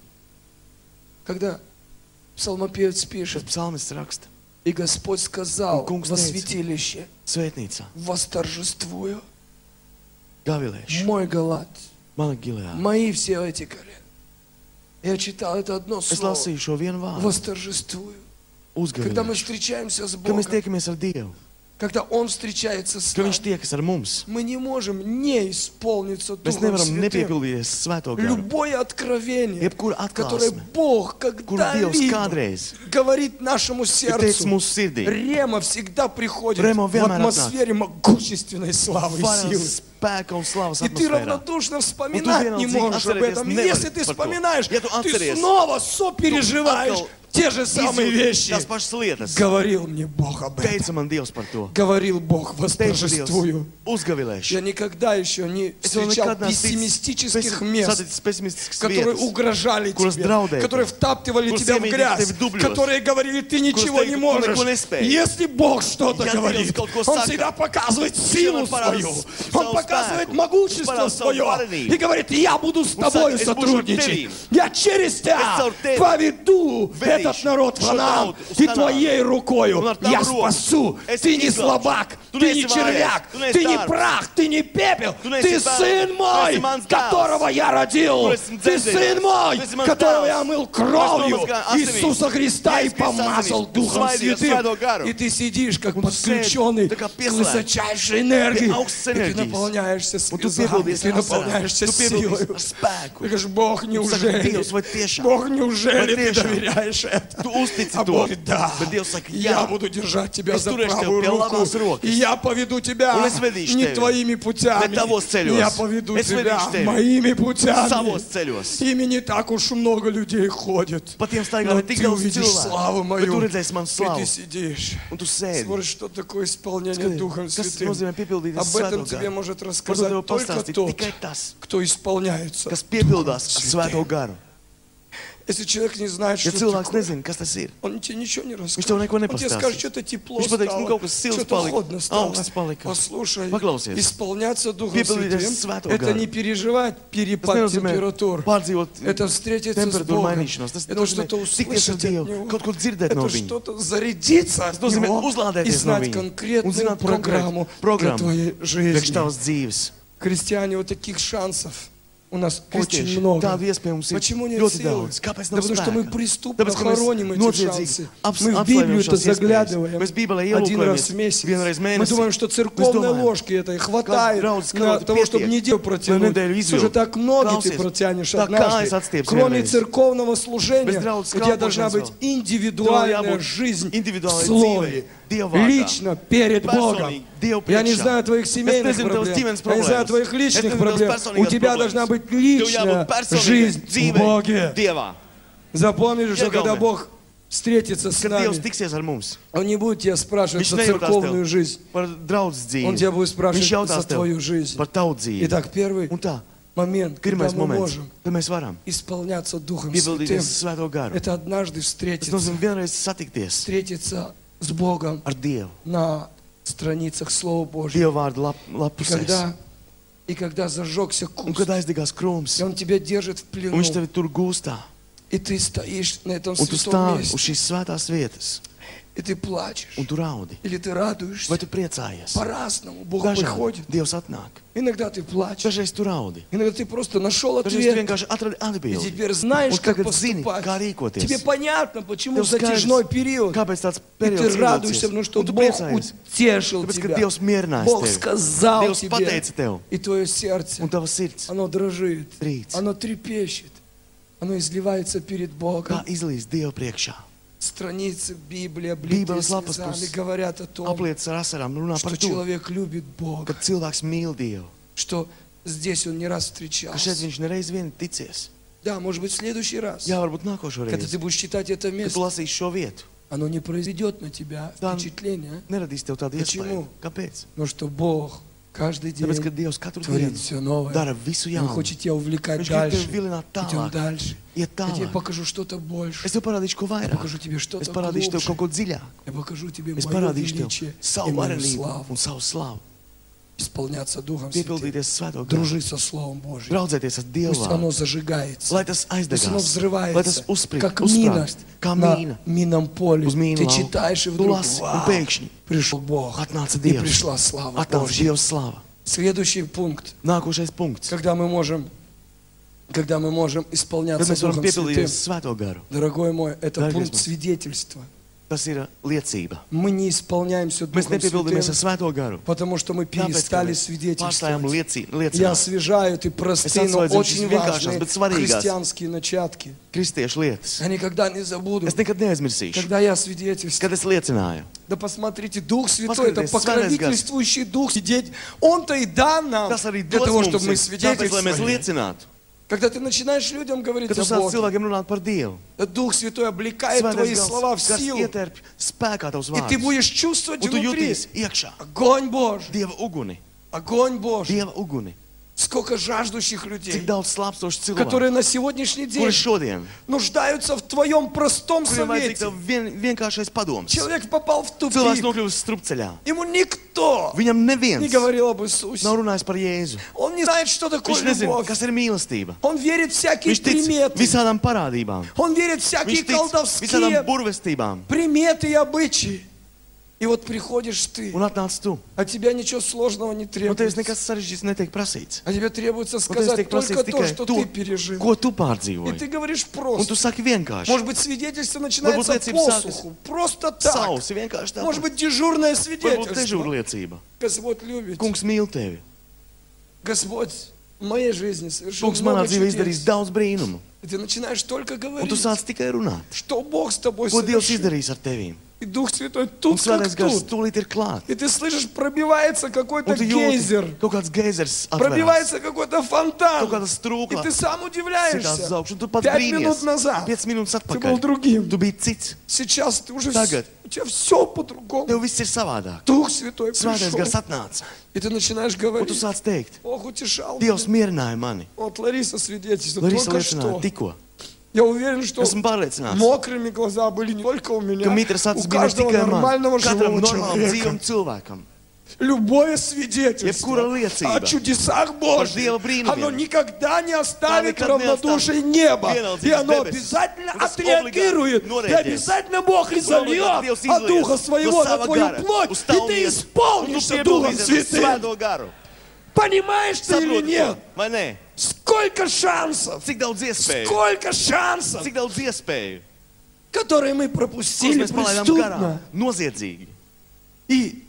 когда псалмопевец пишет, Šis psalmists raksta. и Господь сказал Un kungs во teica, святилище, Svētnīcā. восторжествую Gavilēšu. мой Галат, Mana Gileā. мои все эти колена. Я читал это одно Es слово, lasīju šo vienu vārdu. восторжествую. Когда мы Uzgavilēšu. встречаемся с Kad mēs Богом, tiekamies ar Dievu. когда Он встречается с Ka нами, Viņš tiekas ar mums. мы не можем не исполниться Mēs Духом nevaram Святым. nepiepildīties svēto garu. Любое откровение, Jebkura которое atklāsme, Бог kuru Dievs когда-либо kādreiz говорит нашему ir teicis сердцу, mūsu sirdī. Рема всегда приходит Рема в vienmēr атмосфере могущественной славы и Varas силы. spēka un slavas И ты atmosfērā. равнодушно вспоминать vienaldzīgi не можешь об atcerēties этом. И nevari если ты par to. вспоминаешь, Ja tu ты atceries, снова сопереживаешь atkal те же самые вещи. Tās pašas lietas. Говорил мне Бог об этом. Teica man Dievs par to. Говорил Бог, Teica восторжествую. Dievs, uzgavilēšu. Я никогда еще не Es vēl встречал nekad neesmu пессимистических мест, saticis pesimistiskas которые vietas, угрожали kuras тебе, draudēja которые tev, втаптывали kuras тебя в iemīdīja грязь, tevi dubļos, которые говорили, ты ничего kuras не teica, tu можешь. neko nespēji. Если Бог что-то Ja говорит, Dievs kaut ko Он saka, всегда показывает силу Viņš parāda свою, savu Он показывает spēku, могущество viņš parāda savu свое varenību. и говорит, я буду с Он тобой saka, es būšu ar сотрудничать, tevīm. я через тебя caur tevi поведу vedīšu этот народ в Ханаан, и твоей рукою я спасу. Ты не слабак, ты не червяк, ты не прах, ты не пепел, ты сын мой, которого я родил. Ты сын мой, которого я омыл кровью Иисуса Христа и помазал Духом Святым. И ты сидишь как подключенный к высочайшей энергии. И ты наполняешься слезами, ты наполняешься силой. Ты говоришь, Бог, неужели? Бог, неужели ты доверяешь это? А Бог говорит, да, я буду держать тебя за правую руку. И я поведу тебя не твоими путями. Я поведу тебя моими путями. Ими не так уж много людей ходит. Но ты увидишь славу мою. И ты сидишь. Смотришь, что такое исполнение Духом Святым. Об этом тебе может рассказать только тот, кто исполняется Духом Святым. Если человек не знает, что такое, он тебе ничего не расскажет. Он тебе скажет, что-то тепло стало, что-то холодно стало. Послушай, исполняться Духом Святым, это не переживать перепад температур. Это встретиться с Богом. Это что-то услышать от Него. Это что-то зарядиться от Него и знать конкретную программу для твоей жизни. Христиане, вот таких шансов у нас очень много. Почему нет силы? Да потому что мы преступно хороним эти шансы. Мы в Библию это заглядываем один раз в месяц. Мы думаем, что церковной ложки этой хватает для того, чтобы неделю протянуть. Все же так ноги ты протянешь однажды. Кроме церковного служения, у тебя должна быть индивидуальная жизнь в Слове. Лично перед Богом. Я не знаю твоих семейных проблем, я не знаю твоих личных проблем. У тебя должна быть личная жизнь в Боге. Запомни, что когда Бог встретится с нами, Он не будет тебя спрашивать за церковную жизнь. Он тебя будет спрашивать за твою жизнь. Итак, первый момент, когда мы можем исполняться Духом Святым, это однажды встретиться с Богом на страницах Слова Божьего. И когда зажегся куст, и Он тебя держит в плену, и ты стоишь на этом святом месте, и ты плачешь, или ты радуешься, по-разному Бог приходит. Иногда ты плачешь, иногда ты просто нашел ответ, и теперь знаешь, как поступать. Тебе понятно, почему в затяжной период, и ты радуешься, потому что Бог утешил тебя, Бог сказал тебе, и твое сердце, оно дрожит, оно трепещет, оно изливается перед Богом. Страницы Библии, облитые слезами, говорят о том, что человек любит Бога, что здесь он не раз встречался. Да, может быть, в следующий раз, когда ты будешь читать это место, оно не произведет на тебя впечатление. Почему? Потому что Бог каждый день творит все новое. Он хочет тебя увлекать дальше. Идем дальше. Я тебе покажу что-то больше. Я покажу тебе что-то глубже. Я покажу тебе мое величие и мою славу. Исполняться Духом Святым. Дружи со Словом Божьим. Пусть оно зажигается. Пусть оно взрывается, как мина на минном поле. Ты читаешь, и вдруг пришел Бог, и пришла слава Божья. Следующий пункт, когда мы можем исполняться Духом Святым, дорогой мой, это пункт свидетельства. Мы не исполняемся Духом Святым, потому что мы перестали свидетельствовать. Я освежаю эти простые, но очень важные христианские начатки. Я никогда не забуду, когда я свидетельствую. Да посмотрите, Дух Святой, это покровительствующий Дух. Сидеть, Он-то и дан нам для того, чтобы мы свидетельствовали. Когда ты начинаешь людям говорить о Боге, Дух Святой облекает твои слова в силу, и ты будешь чувствовать внутри огонь Божий. Огонь Божий. Сколько жаждущих Cik людей, daudz slāpstošu cilvēku, которые на сегодняшний kuri день šodien, нуждаются в твоем простом kuriem vajadzīgs совете. tev vienkāršais padoms. Человек попал в Cilvēks тупик. nokļuvis strupceļā. Ему никто Viņam не neviens говорил об Иисусе. nav runājis par Jēzu. Он не знает, что такое Viņš nezina, любовь. kas ir mīlestība. Он верит в всякие Viņš tic приметы. visādām parādībām. Он верит в всякие Viņš tic visādām колдовские burvestībām. приметы и обычаи. И вот приходишь ты, Un atnāc tu. от тебя ничего сложного не Un tev требуется. nekas sarežģīts netiek prasīts. А тебе требуется Un tev сказать tiek только prasīts то, tikai что to, ты пережил. ko tu И pārdzīvoji. ты говоришь Un tu просто. saki vienkārši. Может быть, свидетельство начинается liecības посуху. Просто так. Sausi vienkārši Может tāpat. быть, дежурное Varbūt свидетельство. dežūrliecība. Господь любит. Kungs mīl tevi. Господь в моей жизни совершил Kungs manā много dzīvē izdarīs чудес. daudz brīnumu. И ты начинаешь только Un tu говорить, sāc tikai runāt. что Бог с тобой Ko Dievs совершил. izdarīs ar tevi? И Дух Святой Un тут как svētais gars тут. tūlīt ir klāt. И ты слышишь, пробивается какой-то Un tu гейзер, jūti, kaut kāds geizers atverās. пробивается какой-то Kaut фонтан. kāda И strūkla ты сам sitās удивляешься. uz augšu. Un tu pats 5 минут brīnies. назад 5 minūtes ты был atpakaļ. другим. Tu biji cits. Сейчас ты уже Tagad. у тебя все по-другому. Tev viss ir savādāk. Дух Святой Svētais gars пришел. atnāca. И ты начинаешь Un tu говорить. sāc teikt, Бог утешал Dievs меня. mierināja mani. Вот Лариса свидетельствует. Larisa Только liecināja что. tikko. Я уверен, что Esmu pārliecināts, мокрыми глаза были не только у меня, ka mitras у acis bija ne каждого tikai man. нормального Katram живого normālam dzīvam человека. cilvēkam. Любое Jebkura свидетельство liecība о чудесах Божьих, Dieva brīnumiem. оно никогда не оставит nekad равнодушие neatstāja неба. vienaldzības И оно debesis. обязательно Un tas отреагирует. obligāti И noreaģēs. обязательно Бог Un изольет obligāti Dievs от izlies Духа Своего no на sava твою gara плоть. uz И tavu ты miesi. Un tu исполнишься Духом piepildīsies ar Святым. Svēto garu. Понимаешь ты или Saproti нет? to, vai nē? Сколько шансов, Cik daudz iespēju? сколько шансов, Cik daudz iespēju? которые мы Kurus пропустили mēs palaidām преступно garām? Noziedzīgi. и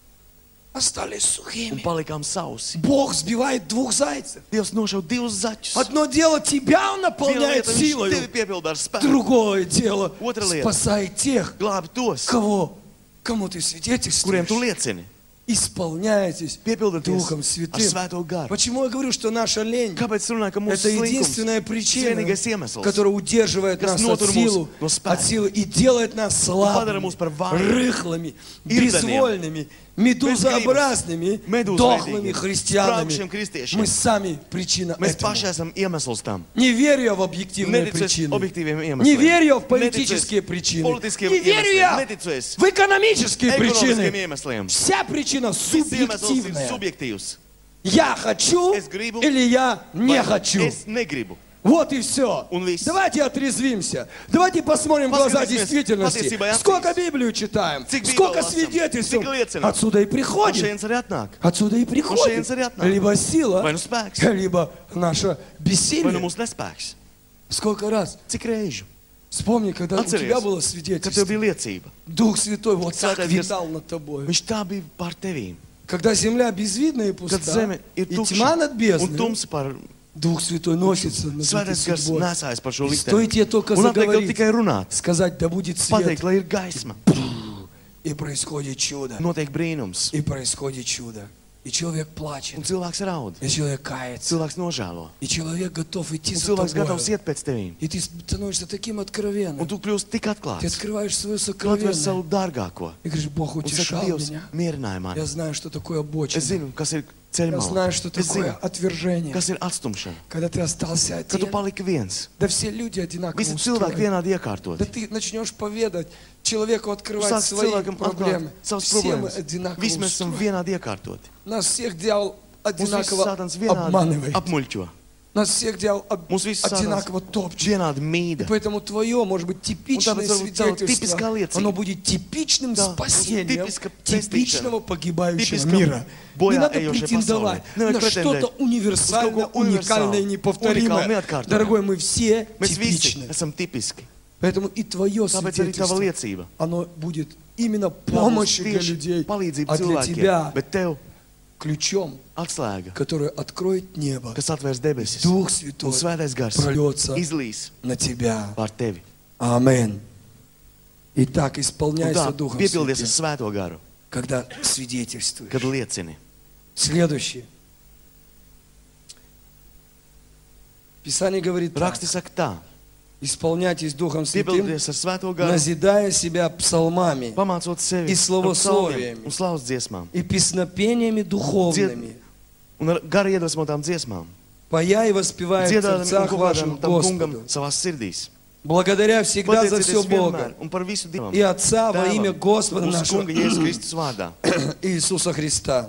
остались Un сухими. palikām sausi. Бог сбивает двух зайцев. Dievs nošauj divus zaķus. Одно дело тебя Он Viena наполняет lieta viņš силой, tevi piepilda ar spēku. другое дело Otra lieta. спасает тех, Glābi tos, кому ты kuriem свидетельствуешь. tu liecini. Исполняйтесь Piepildoties Духом ar Святым. Svēto garu. Почему я говорю, что наша лень Kāpēc es runāju, ka mūsu это slinkums единственная причина, vienīgais iemesls, которая удерживает kas нас от notur mūs силы, no spēka. от силы и делает нас padara слабыми, mūs par vājiem, рыхлыми, irdeniem, безвольными, медузообразными, medūzveidīgiem, дохлыми христианами. sprāgušiem kristiešiem. Мы сами причина Mēs paši этому. esam iemesls tam. Не верю я в объективные Neticu es причины. objektīviem iemesliem. Не верю я в Neticu es политические причины. politiskiem Не верю iemesliem. я Neticu es в экономические ekonomiskiem причины. iemesliem. Вся причина Viss iemesls ir субъективная. subjektīvs. Я хочу Es gribu или я не vai хочу. Es negribu. Вот и все. Un viss. Давайте отрезвимся. Давайте посмотрим в глаза Paskatīsimies действительности. patiesībai acīs. Сколько Библию читаем, Cik Bībeli сколько lasām, свидетельств. cik liecinām. Отсюда и Un приходит. šeit arī atnāk. Отсюда и приходит. šeit arī atnāk. Либо сила, Vai nu spēks, либо наше vai nu бессилие. mūsu nespēks. Сколько раз? Cik reižu? Вспомни, когда у Atceries, тебя было Kad tev свидетельство. bija liecība. Дух Святой вот так Svētais витал над тобой. Viņš tā bija pār tevīm. Когда земля безвидна и Kad пуста, zeme ir и тьма над tukša un бездной, tumsa par Дух Святой носится над этой Svētais gars судьбой. nesājas par šo И стоит likteni. тебе только Un atliek tev заговорить, tikai runāt. сказать, да будет свет, Pateikt, lai ir gaisma. и происходит чудо. Notiek brīnums. И происходит чудо. И человек Un плачет, cilvēks raud. и человек кается, Cilvēks nožēlo. и человек готов идти Un за cilvēks gatavs тобой. iet pēc tevīm. И ты становишься таким откровенным. Un tu kļūsi tik Ты atklāts. открываешь свое Tu atver сокровенное. savu dārgāko. И говоришь, Бог Un saka, утешал Dievs меня. mierināja mani. Я знаю, что такое Es обочина. zinu, kas ir Я ceļmala. знаю, что Es такое zinu, отвержение. kas ir atstumšana. Когда ты остался Kad tu один. paliki viens. Да все люди одинаково Visi cilvēki устроены. vienādi Да iekārtoti. ты начнешь поведать человеку, Tu открывать sāc свои cilvēkam atklāt проблемы. savas Все мы problēmas. одинаково Visi mēs esam устроены. vienādi iekārtoti. Нас всех дьявол Mums visus одинаково sātans vienādi обманывает. apmuļķo. Нас всех дьявол Mums visus одинаково sātans топчет. vienādi И mīda. поэтому твое, может быть, типичное tāpēc varbūt tavu tipiskā свидетельство, liecība. оно будет типичным Да, спасением tipiska типичного pestīšana. погибающего Tipiska мира. Не bojā надо ejošai претендовать pasaulē. Nevajag на что-то pretendēt универсальное, uz kaut ko уникальное и universālu, неповторимое. unikālu, neatkārtojamu. Дорогой, мы все Mēs visi типичны. esam tipiski. Поэтому и твое Tāpēc arī tava свидетельство, liecība. оно будет именно Tā būs помощью для tieši людей, palīdzība а для cilvēkiem. тебя Bet tev ключом, atslēga, который откроет небо. kas atvērs debesis. Дух Un Святой svētais gars прольется izlīs на тебя. pār tevi. Аминь. Итак, Un исполняйся tā, Духом piepildies Святым, ar svēto garu, когда свидетельствуешь. kad liecini. Следующее. Писание говорит так. Raksti saka tā, Исполняйтесь Духом Святым, piepildies ar svēto garu, назидая себя псалмами pamācot sevi И ar словословиями. psalmiem un slavas dziesmām и песнопениями духовными, Un ar gara iedvesmotām dziesmām. Поя и воспевая в Dziedādam un сердцах ваших godādam tam kungam Господу, savās sirdīs. благодаря всегда за все Pateicieties Бога vienmēr un par visu Dievam. и Отца во имя Tēvam, Господа mūsu нашего kunga Jēzus Kristus vārdā. Иисуса Христа.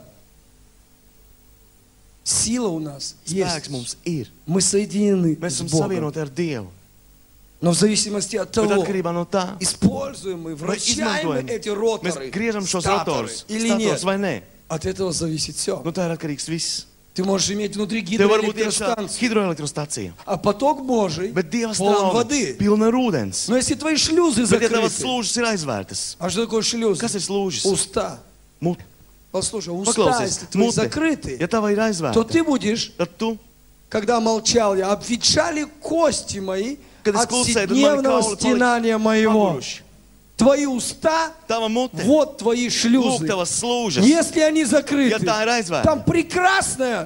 Сила у нас Spēks есть. mums ir. Мы соединены Mēs с esam Богом. savienoti ar Dievu. Но в зависимости от Bet того, atkarībā no tā, используем мы, vai вращаем мы izmantojam, эти mēs роторы, griežam šos статоры rotorus, или нет, statorus vai nē. от этого зависит все. Nu tā ir atkarīgs viss. Ты можешь иметь внутри Tev var būt iekšā гидроэлектростанцию, hidroelektrostacija. а поток Божий Bet Dieva полон straume воды. pilna ar ūdens. Но если твои шлюзы Bet ja tavas закрыты, slūžas ir aizvērtas, а что такое шлюзы? kas ir slūžas? Уста. Mute. Послушай, уста, Paklausies, если твои mute. закрыты, Ja tava ir то aizvērta, ты будешь, tad tu, когда молчал я, обветшали кости мои kad es от klusēju, tad mani вседневного kauli стенания моего. paguruši. Твои уста, Tava mute, вот твои lūk шлюзы. tavas slūžas. Если они Ja закрыты, tā ir aizvērta, там прекрасная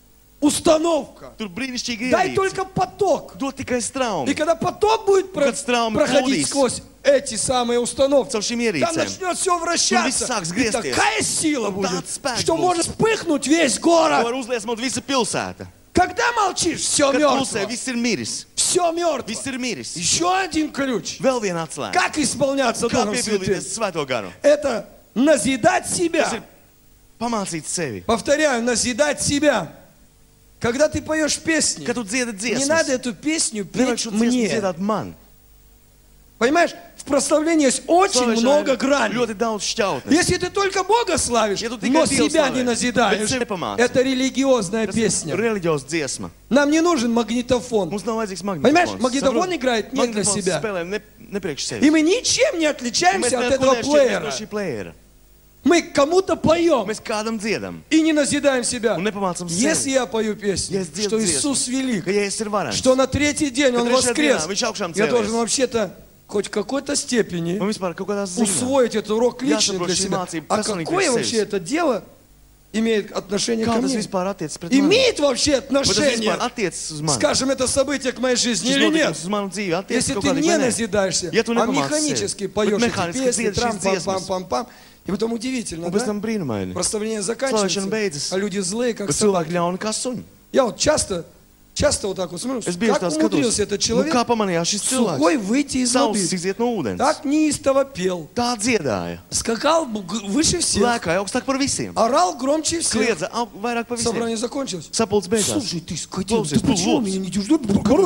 установка. tur brīnišķīgi Дай ierīce. только поток. Dod tikai И straumi. когда поток будет Kad straumi проходить plūdīs сквозь эти самые установки, caur šīm там ierīcēm, начнет все Tur вращаться. viss sāks И griezties. такая сила будет, Tāds spēks что būs. может вспыхнуть весь to город. var uzliesmot visa pilsēta. Когда молчишь, все Kad klusē, мертво. viss ir miris. Все мертво. Viss ir miris. Еще один ключ. Vēl viena atslēga. Как исполняться Kā Духом Святым? piepildīties Svēto garu? Это назидать Tas ir себя. pamācīt sevi. Повторяю, назидать себя. Когда ты поешь песни, Kad tu dziedi не надо dziesmas, эту песню nevajag петь šo dziesmu мне. dziedāt man. Понимаешь, в прославлении есть очень Slavēšanā много ir граней. ļoti daudz šķautnes. Если ты только Бога славишь, Ja tu tikai но Dievu себя slavē, не назидаешь, bet sevi pamāci. это религиозная Tas песня. ir reliģios dziesma. Нам не нужен магнитофон. Mums nav vajadzīgs Понимаешь, magnetofons. магнитофон Saproti? играет не для Magnetofons себя. spēlējam ne priekš И sevis. мы ничем не Mēs отличаемся от neko этого neatšķiramies плеера. no šī plēra. Мы кому-то поем Mēs kādam dziedam и не назидаем себя. un nepamācam Если sevi. я пою песню, Ja es dziedu что dziesmu, Иисус велик, ka Jēzus ir varens, что на третий день Он Ka trešajā воскрес, dienā viņš augšām я cēlies. должен вообще-то хоть в какой-то степени un vispār kaut kādā ziņā. усвоить этот урок Я лично saprotu для šī себя. mācība А personīgi какое priekš вообще sevis. это дело имеет отношение ко Kā tas мне? vispār attiecas pret mani? Имеет вообще Vai tas отношение, vispār attiecas uz mani? скажем, это событие к моей жизни Šis или нет? notikums uz manu dzīvi attiecas Если kaut ты kādīgi не vai nē? назидаешься, Ja tu а nepamāci механически sevi, поешь bet эти mehāniski песни, dziedi šīs dziesmas, трам-пам-пам-пам, и потом удивительно, un pēc да? tam brīnumaini. Прославление Slavēšana заканчивается, beidzas, а люди злые, как bet собаки. cilvēki ļauni kā suņi. Я вот часто вот так вот смотрю, Es bieži как tā skatos, умудрился этот nu, человек kā pamanījās šis сухой cilvēks. выйти из Sauss воды. iziet no ūdens. Так неистово пел, Tā dziedāja. скакал выше всех, Lēkāja augstāk par visiem. орал громче всех. Kliedza vairāk par visiem. Собрание закончилось. Sapulcs beidzās. Слушай, ты скотина, Klausies, ты почему tu меня lops. не держишь?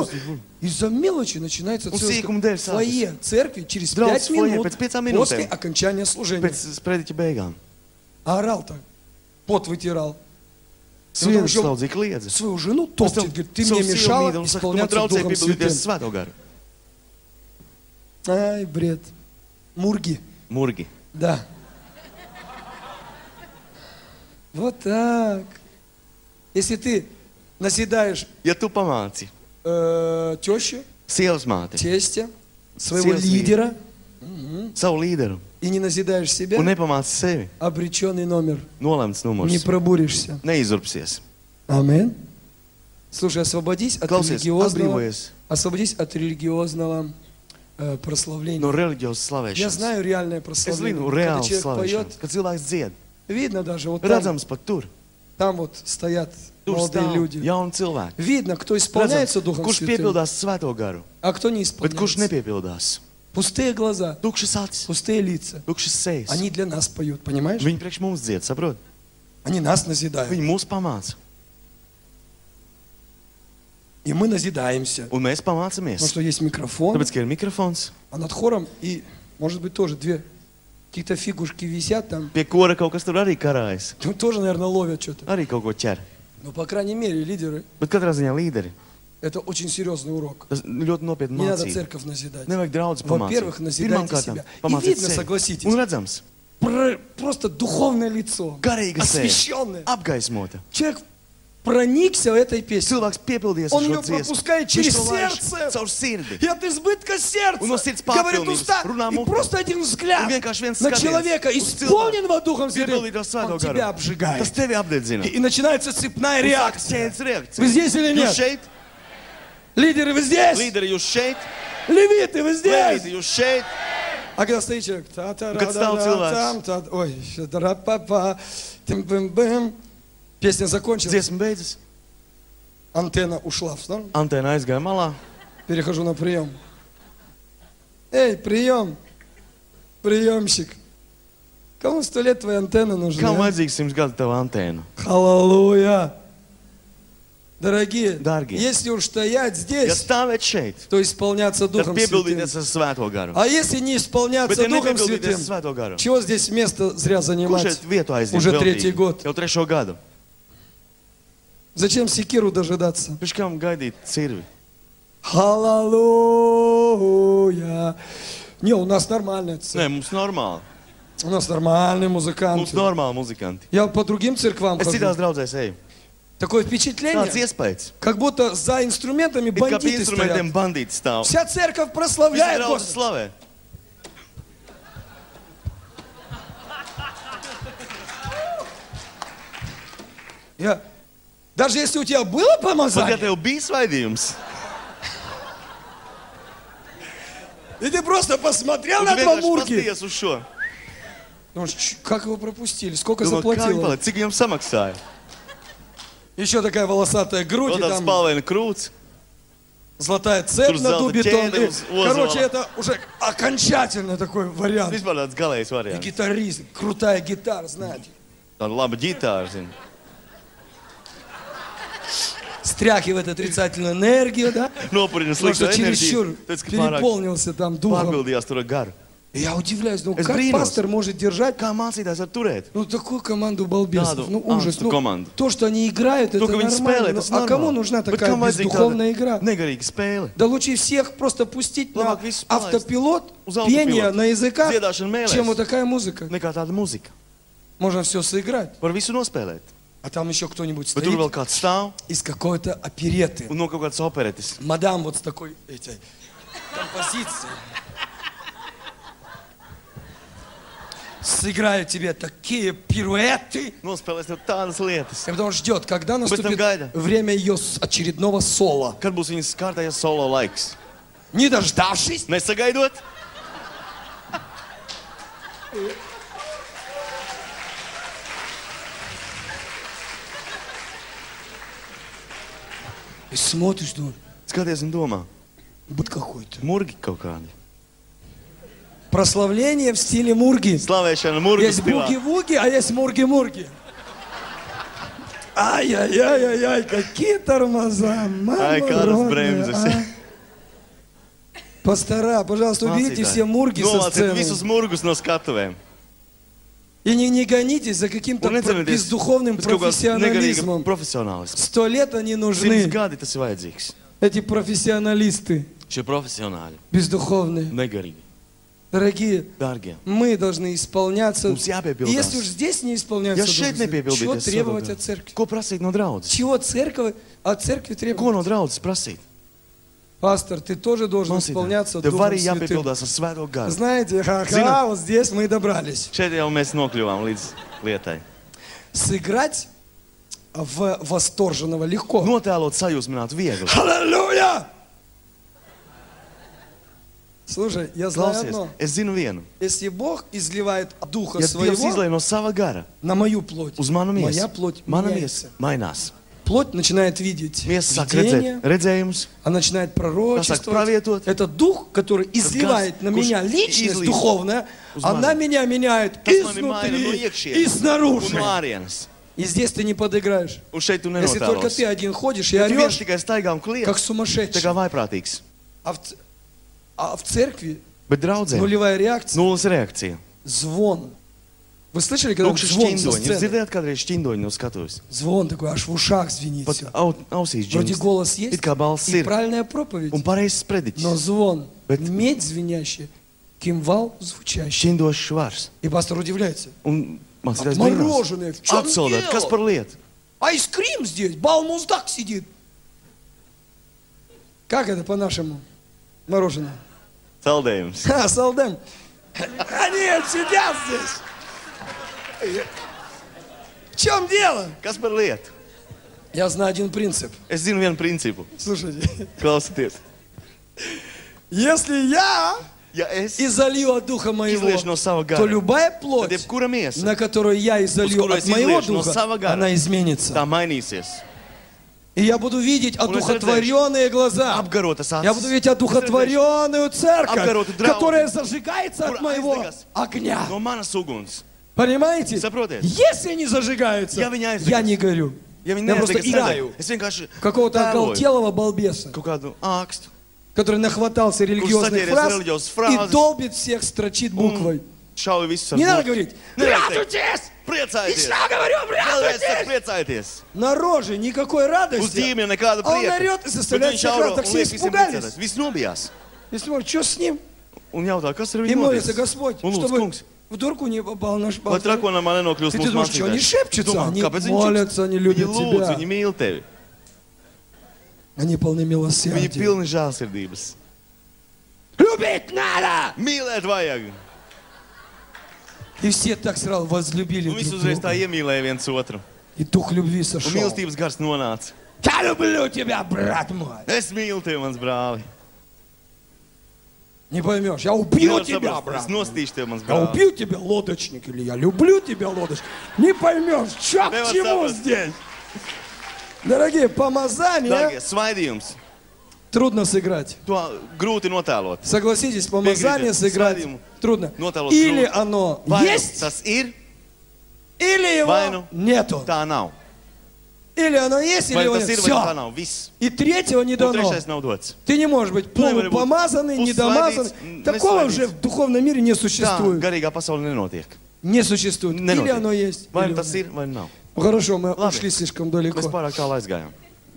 Из-за мелочи начинается Un целое sīkuma dēļ sākas. фойе церкви через Draudz 5 foyer минут pēc 5 после minūtēm. окончания служения. Pēc sprediķa beigām. А орал так, пот вытирал. Sviedrs slaudzīja kliedza. Свою жену Pēc топчет, tam говорит, ты savu мне sievu мешала mīli un saka, tu man исполняться traucēji Духом piepildīties Святым. Svēto garu. Ай, бред. Мурги. Murgi. Да. Вот так. Если ты наседаешь Ja tu pamāci теще, sievas māti, тестя, своего Sievas лидера, savu līderu и не назидаешь себя, un nepamāci sevi, обреченный номер, nolemts не numurs, пробуришься. neizurpsies. Амин. Слушай, освободись от Klausies, религиозного, atbrīvojies освободись от религиозного прославления. no reliģiosas Я slavēšanas. знаю реальное Es прославление. zinu Когда reāls человек поет, slavēšanu, kad cilvēks dzied. видно даже, вот там, Redzams pat tur. там вот стоят Tur молодые stāv люди. jauni cilvēki. Видно, кто исполняется Redzams, Духом kurš Святым, piepildās Svēto garu, а кто не bet kurš исполняется. nepiepildās. Пустые глаза, Tukšas acis, пустые лица. tukšas sejas. Они для нас поют, понимаешь? Viņi priekš mums dzied, saprot? Они нас назидают. Viņi mūs pamāca. И мы назидаемся. Un mēs Потому pamācamies. что есть микрофон, Tāpēc, ka ir mikrofons, а над хором и, может быть, тоже две какие-то фигушки висят там. pie kora kaut kas tur arī karājas. Ну, тоже, наверное, ловят что-то. Arī kaut ko ķer. Но, по крайней мере, лидеры, Bet katrā ziņā līderi. это очень серьезный урок. Tas ļoti nopietni Не надо mācība. церковь назидать. Nevajag draudz Во-первых, pamācīt. назидайте Pirmkārt, себя. И pamācīt видно, sevi. согласитесь, Un redzams, просто духовное лицо, garīga seja, освященное. apgaismota. Человек проникся этой песней. Cilvēks piepildījies Он ar ее šo dziesmu. пропускает Viņš через to laiž сердце. caur sirdi. И от избытка сердца, Un no sirds говорит pārpilnības уста, runā и mute. просто один взгляд Un vienkārši viens на skatiens человека, uz исполненного Духом Святым, Piepildīt ar Svēto он garu. тебя обжигает. Tas tevi apdedzina. И начинается цепная Un sāk реакция. ķēdes reakcija. Вы здесь или Jūs нет? šeit, Лидеры, вы здесь? līderi, jūs šeit, Левиты, вы здесь? levīti, jūs šeit. А когда стоит человек, Kad stāv cilvēks. ой, тра-па-па, тим-бим-бим, Песня закончилась, Dziesma beidzas, антенна ушла в сторону. antēna aizgāja malā. Перехожу на прием. Эй, прием! Приемщик. Кому 100 лет твоя антенна нужна? Kam vajadzīgs 100 gadu tava antēna? Аллилуйя! Дорогие, Дорогие. если уж стоять Ja здесь, stāvēt šeit, то исполняться tad Духом Святым. piebildīties ar Svēto garu. А если не Bet исполняться ja Духом nepiebildīties ar Святым, Svēto garu, чего здесь место зря kurš занимать? šeit vietu aiziet Уже veltīgi? третий год. Jau 3. gadu. Зачем секиру дожидаться? Pēc kam gaidīt cirvi? Аллилуйя! Не, у нас нормальная Nē, церковь. mums normāli. У нас нормальные Mums музыканты. normāli muzikanti. Я по другим церквам Es citās хожу. draudzēs eju. Такое Tāds впечатление, iespējas. как будто за инструментами It kā pie бандиты instrumentiem стоят. bandīti stāv. Вся церковь Visi прославляет draudzes Господа. slavē. Даже если у тебя было Pat ja помазание, tev bija svaidījums, и ты просто посмотрел un на tu два vienkārši мурки. paskaties uz šo. Думаешь, как его пропустили, сколько Domā, kā viņi заплатил? paliek, cik viņam samaksāja? Еще такая волосатая грудь, Vēl и tāds там spalvaina krūts. золотая цепь Tur на zelta дубе тон. ķēde uz ozola. Короче, это уже окончательно такой вариант. Vispār tāds galējs И variants. гитарист, крутая гитара, знаете. Tāda laba ģitāra, zini. Стряхивает отрицательную энергию, да? Nopurina Потому sliktu что enerģiju. чересчур Tāpēc, ka pārāk переполнился там духом. pārpildījās tur ar garu. И я удивляюсь, ну Es как brīnos. пастор может держать Kā mācītājs var turēt? ну такую команду балбесов? Tādu Ну ужас. ārstu Ну, komandu. то, что они играют, это To, ka viņi spēlē, нормально. tas Ну, а кому normāli. нужна Bet такая kam vajadzīga бездуховная tāda игра? negarīga spēle? Да лучше всех просто пустить на Labāk visus palaist автопилот, uz autopilotu. пение на языках, Dziedāšana mēlēs. чем вот такая музыка. Nekā tāda muzika. Можно все сыграть. Var visu nospēlēt. А там еще кто-нибудь Bet tur vēl стоит kāds stāv из какой-то опереты. un no kaut kādas operetes. Мадам вот с такой этой композицией. Сыграю тебе такие пируэты. Nospēlēs tev tādas lietas. И потом ждет, когда наступит гайда. время ее очередного соло. Kad būs viņas kārtējais solo laiks? Не дождавшись, Nesagaidot? и смотришь, думаешь, Skaties un domā. вот какой-то. Murgi kaut kādi. Прославление в стиле мурги. Slavēšana murgi Есть stilā. буги-вуги, а есть мурги-мурги. Ай-яй-яй-яй-яй, какие тормоза, мама Ai, kādas родная, bremzes. а. Пастора, пожалуйста, уберите Mācītāji, все мурги со Novāciet visus сцены. murgus no skatuvēm. И не гонитесь за каким-то Un necīnīties бездуховным pēc kaut kāda negarīga профессионализмом. profesionālisma. 100 лет они 100 нужны, gadi tas ir vajadzīgs. эти профессионалисты Šie profesionāļi, бездуховные. negarīgi, Дорогие, dārgie. мы должны исполняться. Mums И jāpiepildās. если уж здесь не исполняется, Ja šeit Дух Святой, чего nepiepildīties требовать Svētā от церкви? gara, ko prasīt no draudzes? Чего от церкви Ko требовать? no draudzes prasīt? Пастор, ты тоже должен Mācītāji, исполняться tev Духом arī Святым. jāpiepildās ar svēto garu. Знаете, ха-ха, Zina. вот здесь мы и добрались. Šeit jau mēs nokļuvām līdz lietai. Сыграть в восторженного легко. Notēlot sajūsmināt viegli. Аллилуйя! Слушай, я знаю Klausies, одно. es zinu vienu. Если Бог изливает Духа Ja Dievs Своего izlai no sava gara на мою плоть, uz manu моя miesu, плоть mana меняется. miesa mainās. Плоть начинает видеть Miesa sāk видение, redzēt redzējumus, она начинает пророчествовать. праведствовать. Это дух, который изливает на меня личность духовная, она меня меняет изнутри и un снаружи. no ārienes. И здесь ты не подыграешь. Un šeit tu Если только nenotēlos. ты один ходишь и Ja tu viens орешь, tikai staigā un kliedz, как tā сумасшедший. kā vaiprātīgs. А в церкви Bet draudzē, нулевая реакция, nulles reakcija. звон. Вы слышали, когда Tukši звон со šķindoņi. Jūs сцены? dzirdējāt kādreiz šķindoņu no skatuves? Звон такой, аж в ушах звенит Pat все. ausīs Вроде džins. голос есть It kā balss и ir. правильная проповедь, Un pareizs но sprediķis. звон, Bet- медь звенящая, кимвал звучащий. Šķindošs svars. И пастор удивляется. Un mācītājs Отмороженные, в чем Apsaldēt, kas дело? par lietu? Айскрим здесь, Балмуздак сидит. Как это по-нашему? Мороженое. Saldējums. Ха, Салдем. Они сидят здесь. В чем дело? Kas par lietu? Я знаю один принцип. Es zinu vienu principu. Слушайте, Klausieties. если я Ja es и залью от Духа моего, izliešu no sava то gara, любая tad плоть, jebkura miesa, на которую я изолью которую от моего излиешь, но Духа, сава гара, она изменится. tā mainīsies. И я буду видеть Он одухотворенные глаза. Apgarotas acis. Я буду видеть одухотворенную церковь, Обгоротый драуги, которая зажигается от кура моего aizdegās огня. No manas uguns. Понимаете? Saprotiet? Если не зажигается, Ja viņa я aizdegas. не горю. Ja viņi Я просто neaizdegas, играю. es vienkārši Какого-то tēloju оголтелого балбеса, kaut kādu ākstu. который нахватался религиозных садились фраз религиозных и фраз. долбит всех, строчит буквой. Šauj visus ar Не надо burtu. говорить, Nevar teikt, радуйтесь! priecājieties! Еще говорю, Vēlreiz радуйтесь! priecājieties! На роже никакой Uz радости. dzīviem nekāda А он prieka. орет и Bet заставляет viņš всех auro радоваться. un Так все liek visiem испугались. priecāties. Visi nobijās. Если можно, что с ним? Un jautā, kas ar И viņu молится, notiek? Господь, Un lūdz, чтобы kungs, в дурку не попал наш lai trakonam man nenokļūst И ты mūsu думаешь, что они mācītājs. шепчутся? Domā, Они kāpēc молятся, они любят Viņi lūdz, тебя. viņi mīl tevi. Они полны Viņi милосердия. pilni žēlsirdības. Любить надо! Mīlēt vajag. И все так сразу возлюбили Un друг visi uzreiz tā друга. iemīlēja viens otru. И дух любви Un сошел. mīlestības gars nonāca. Я люблю тебя, брат мой. Es mīlu tevi, mans brāli. Не поймешь, я убью Nevar тебя, saprast, брат. Es nostīšu tevi, mans Я brāli. убью тебя, лодочник, или я люблю тебя, лодочник. Не поймешь, что к Nevar чему saprast. здесь. Дорогие, помазание Dārgie, svaidījums. трудно сыграть. To grūti notēlot. Согласитесь, помазание Piekrītiet, сыграть svētījumu трудно. notēlot Или grūti. оно Vai nu есть, tas ir, или vai его nu нету. tā nav. Или оно есть, или Vai его tas нет. ir, vai tā Все. nav. Viss. И третьего не Un дано. trešais nav dots. Ты не можешь быть nevari būt полупомазанный, недомазанный. pusvaidīts, Такого nesvaidīts. уже в духовном мире не Tā существует. garīgā pasaule nenotiek. Не существует. Или Nenotiek. оно есть, Vai или nu tas оно нет. ir, vai nu nav. Ну, хорошо, мы Ладно. ушли слишком Mēs далеко. pārāk tālu aizgājām.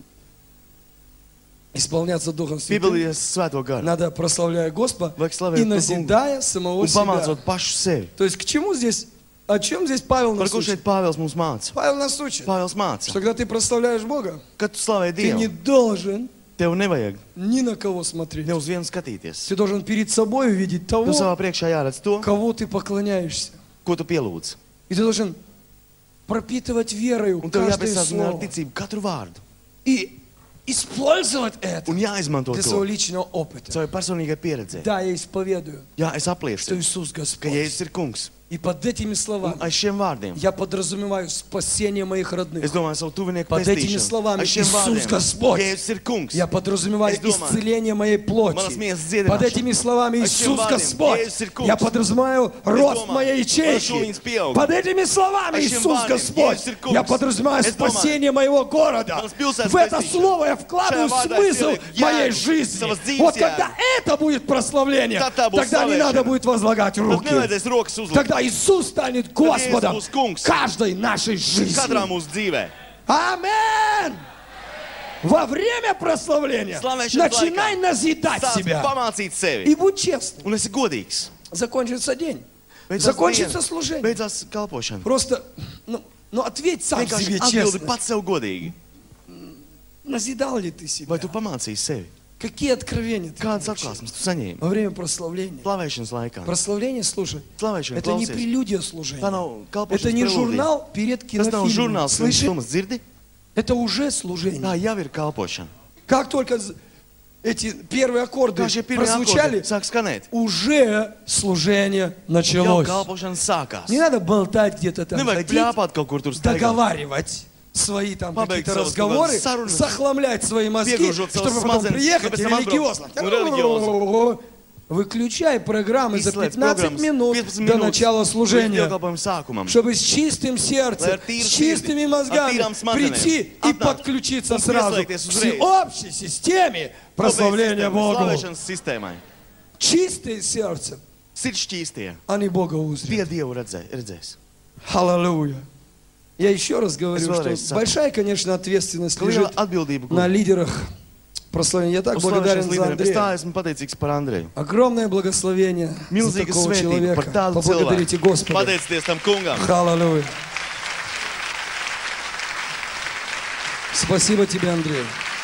Исполняться Духом Святым Bībelī ir svēto garu. надо, прославляя Господа Vajag slavēt и to kungu. назидая самого Un себя. pamācot pašu sevi. То есть к чему здесь, о чем здесь Павел Par нас ko учит? šeit Pāvils mums māca? Павел нас учит, Pāvils что māca, когда ты прославляешь Бога, ka tu slavē ты не Dievu. должен Tev nevajag ни на кого смотреть. ne uz vienu skatīties. Ты должен перед собой увидеть Tu того, savā priekšā jāredz to, кого ты поклоняешься. ko tu pielūdz. И ты должен пропитывать верою Un tev каждое jāpiesāstina ar слово. ticību katru vārdu. И использовать это Un jāizmanto для своего to личного опыта. savai personīgai pieredzei. Да, я исповедую, Jā, es что apliecinu, Иисус ka Господь. Jēzus ir kungs. И под этими Un словами aiz šiem vārdiem я подразумеваю спасение моих родных. es domāju savu tuvinieku Под этими pestīšanu. словами Aiz šiem Иисус vārdiem Господь. Jēzus ir kungs. Я подразумеваю Es domāju, исцеление моей Manas плоти. miesas Под dziedināšana. этими словами Aiz šiem Иисус vārdiem Господь. Jēzus ir kungs. Я подразумеваю рост domāju, моей par šo ячейки. viņas pieaugumu. Под этими словами Aiz šiem Иисус vārdiem Господь. Jēzus ir kungs. Я подразумеваю Es domāju, спасение моего города. manas pilsētas В это pestīšana. слово я вкладываю Šajā vārdā es смысл ielieku моей jēgu жизни. savas dzīves Вот когда jēgu. это будет прославление, Kad tā būs тогда не надо slavēšana. будет возлагать Tad руки. nevajadzēs rokas uzlikt. Тогда Иисус станет Господом būs kungs. каждой нашей Katrā жизни. mūsu dzīvē. Аминь! Во время прославления Slavēšanas начинай laikā назидать sāc себя. pamācīt sevi. И будь честным. Un esi godīgs. Закончится день. Beidzās Закончится diena, служение. Beidzās kalpošana. Просто, ну ответь сам Vienkārši себе atbildi честно. pats sev godīgi. Назидал ли ты себя? Vai tu pamācīji sevi? Какие откровения ты Kādas получил atklāsmes tu saņēmi? во время прославления? Slavēšanas laikā. Прославление, слушай, Slavēšana это не klausies. прелюдия Tā служения. nav Это kalpošanas не prelūdija. журнал перед Tas nav кинофильмом. žurnāls, pirms Слышишь? filmas dzirdi? Это уже служение. Tā jau ir kalpošana. Как только эти первые аккорды Kā šie pirmie прозвучали, akordi sāk skanēt, уже служение jau началось. kalpošana sākās. Не надо болтать где-то там, Nevajag ходить, pļāpāt kaut kur tur staigāt. договаривать свои там Pabeigt какие-то savas разговоры, kaut kādas sarunas, захламлять свои мозги, piegūžot savas чтобы потом smadzenes, приехать lai и pēc tam религиозно. atbraukt un reliģiozi. Выключай программы за Izslēdz 15 programmas минут 15 до minūtes начала līdz служения, dievkalpojuma sākumam. чтобы с чистым сердцем, Lai ar tīru с чистыми sirdi, мозгами ar tīrām smadzenēm прийти и atnākt подключиться un сразу к pieslēgties uzreiz. всеобщей системе прославления Богу. Slavēšanas sistēmai. Чистое сердце, Sirds šķīstie. они Бога узрят. Tie Dievu redzēs. Аллилуйя. Я еще раз говорю, Es vēlreiz что saku. большая, конечно, ответственность Ka liela лежит atbildība на gūt. лидерах прославления. Я так Uz благодарен slavēšanas за līderiem. Es tā Андрея. esmu pateicīgs par Andreju. Огромное благословение за Milzīga такого svētība человека. par tādu Поблагодарите cilvēku. Господа. Pateicieties tam kungam. Аллилуйя. Спасибо тебе, Андрей.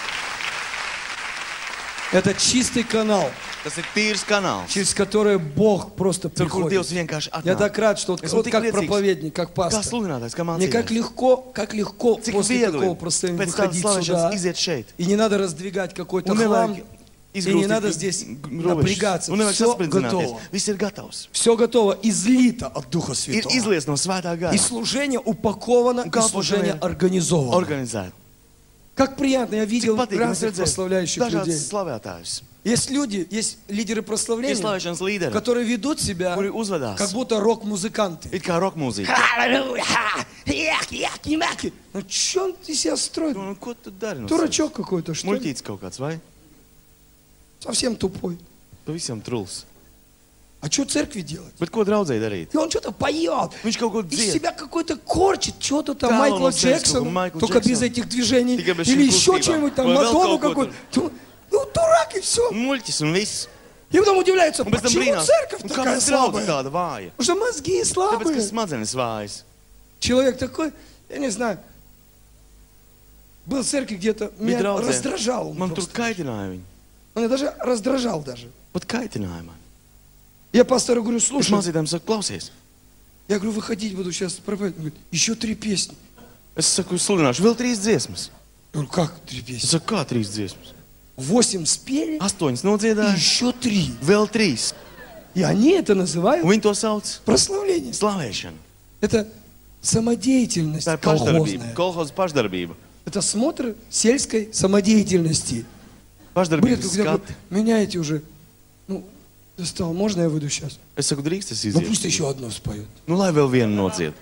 Это чистый канал, Tas ir tīrs kanāls, через который Бог просто caur kuru Dievs приходит. vienkārši Я atnāk. так рад, что Esmu вот tik как priecīgs. проповедник, как Kā пастор. sludinātājs, kā Мне как mācītājs. легко Cik после viegli такого прославления pēc tādas выходить slavēšanas сюда. iziet šeit. И не надо раздвигать какой-то Un хлам. nevajag И не надо здесь напрягаться. Un nevajag Все saspridzināties. готово. Viss ir gatavs. Все готово. Излито от Духа Ir Святого. izlies no svētā И gara. служение упаковано, и служение организовано. Organizēt. Как приятно, я Cik видел patīk, mēs разных redzējām прославляющих dažādas людей. slavētājus. Есть люди, есть лидеры Ir прославления, slavēšanas līderi, которые ведут себя kuri uzvedās как будто рок-музыканты. it kā roka mūzika. Аллилуйя! Яки-яки-маки! Ну что ты себя строишь? Nu, ko tu dari? No Дурачок какой-то, что ли? Muļķīts kaut kāds, vai? Совсем тупой. Pavisam truls. А что церкви делать? Bet ko draudzēji darīt? И он что-то поет. Viņš kaut ko Из dzied. себя какой-то корчит, что-то там Да, Майкла он знает, Джексона, сколько Майкл только без Джексона. этих движений. Только без Или этих еще кустів. что-нибудь там, Vai vēl Мадонну kaut ko какую-то. Ну, дурак и все. Muļķis un viss. И потом удивляется, Un pēc tam почему brīnās, церковь un такая kāpēc draudze слабая? tāda vāja? Потому что мозги Tāpēc, ka слабые. smadzenes vājas. Человек такой, я не знаю, был в церкви где-то, Bija меня draudzē. раздражал. Он Man tur просто. kaitināja viņu. Он меня даже раздражал даже. Pat kaitināja man. Я пастору говорю, Es слушай, mācītājiem saku, klausies. я говорю, выходить буду сейчас проповедовать. Он говорит, еще 3 песни. Es saku, sludināšu vēl 3 dziesmas. Я говорю, как 3 Es песни? saku, kā 3 dziesmas? 8 спели, 8 и nodziedāju, еще 3. vēl 3. И они это называют Un viņi to sauc прославление. slavēšana. Это самодеятельность Tā ir pašdarbība, колхозная. kolhoza pašdarbība. Это смотр сельской самодеятельности. Будет, Pašdarbības когда skati. меняете уже. Ну, достал, можно я выйду сейчас? Es saku, drīkst es Ну пусть iziešu. еще одно споет. Nu, lai vēl vienu nodzied.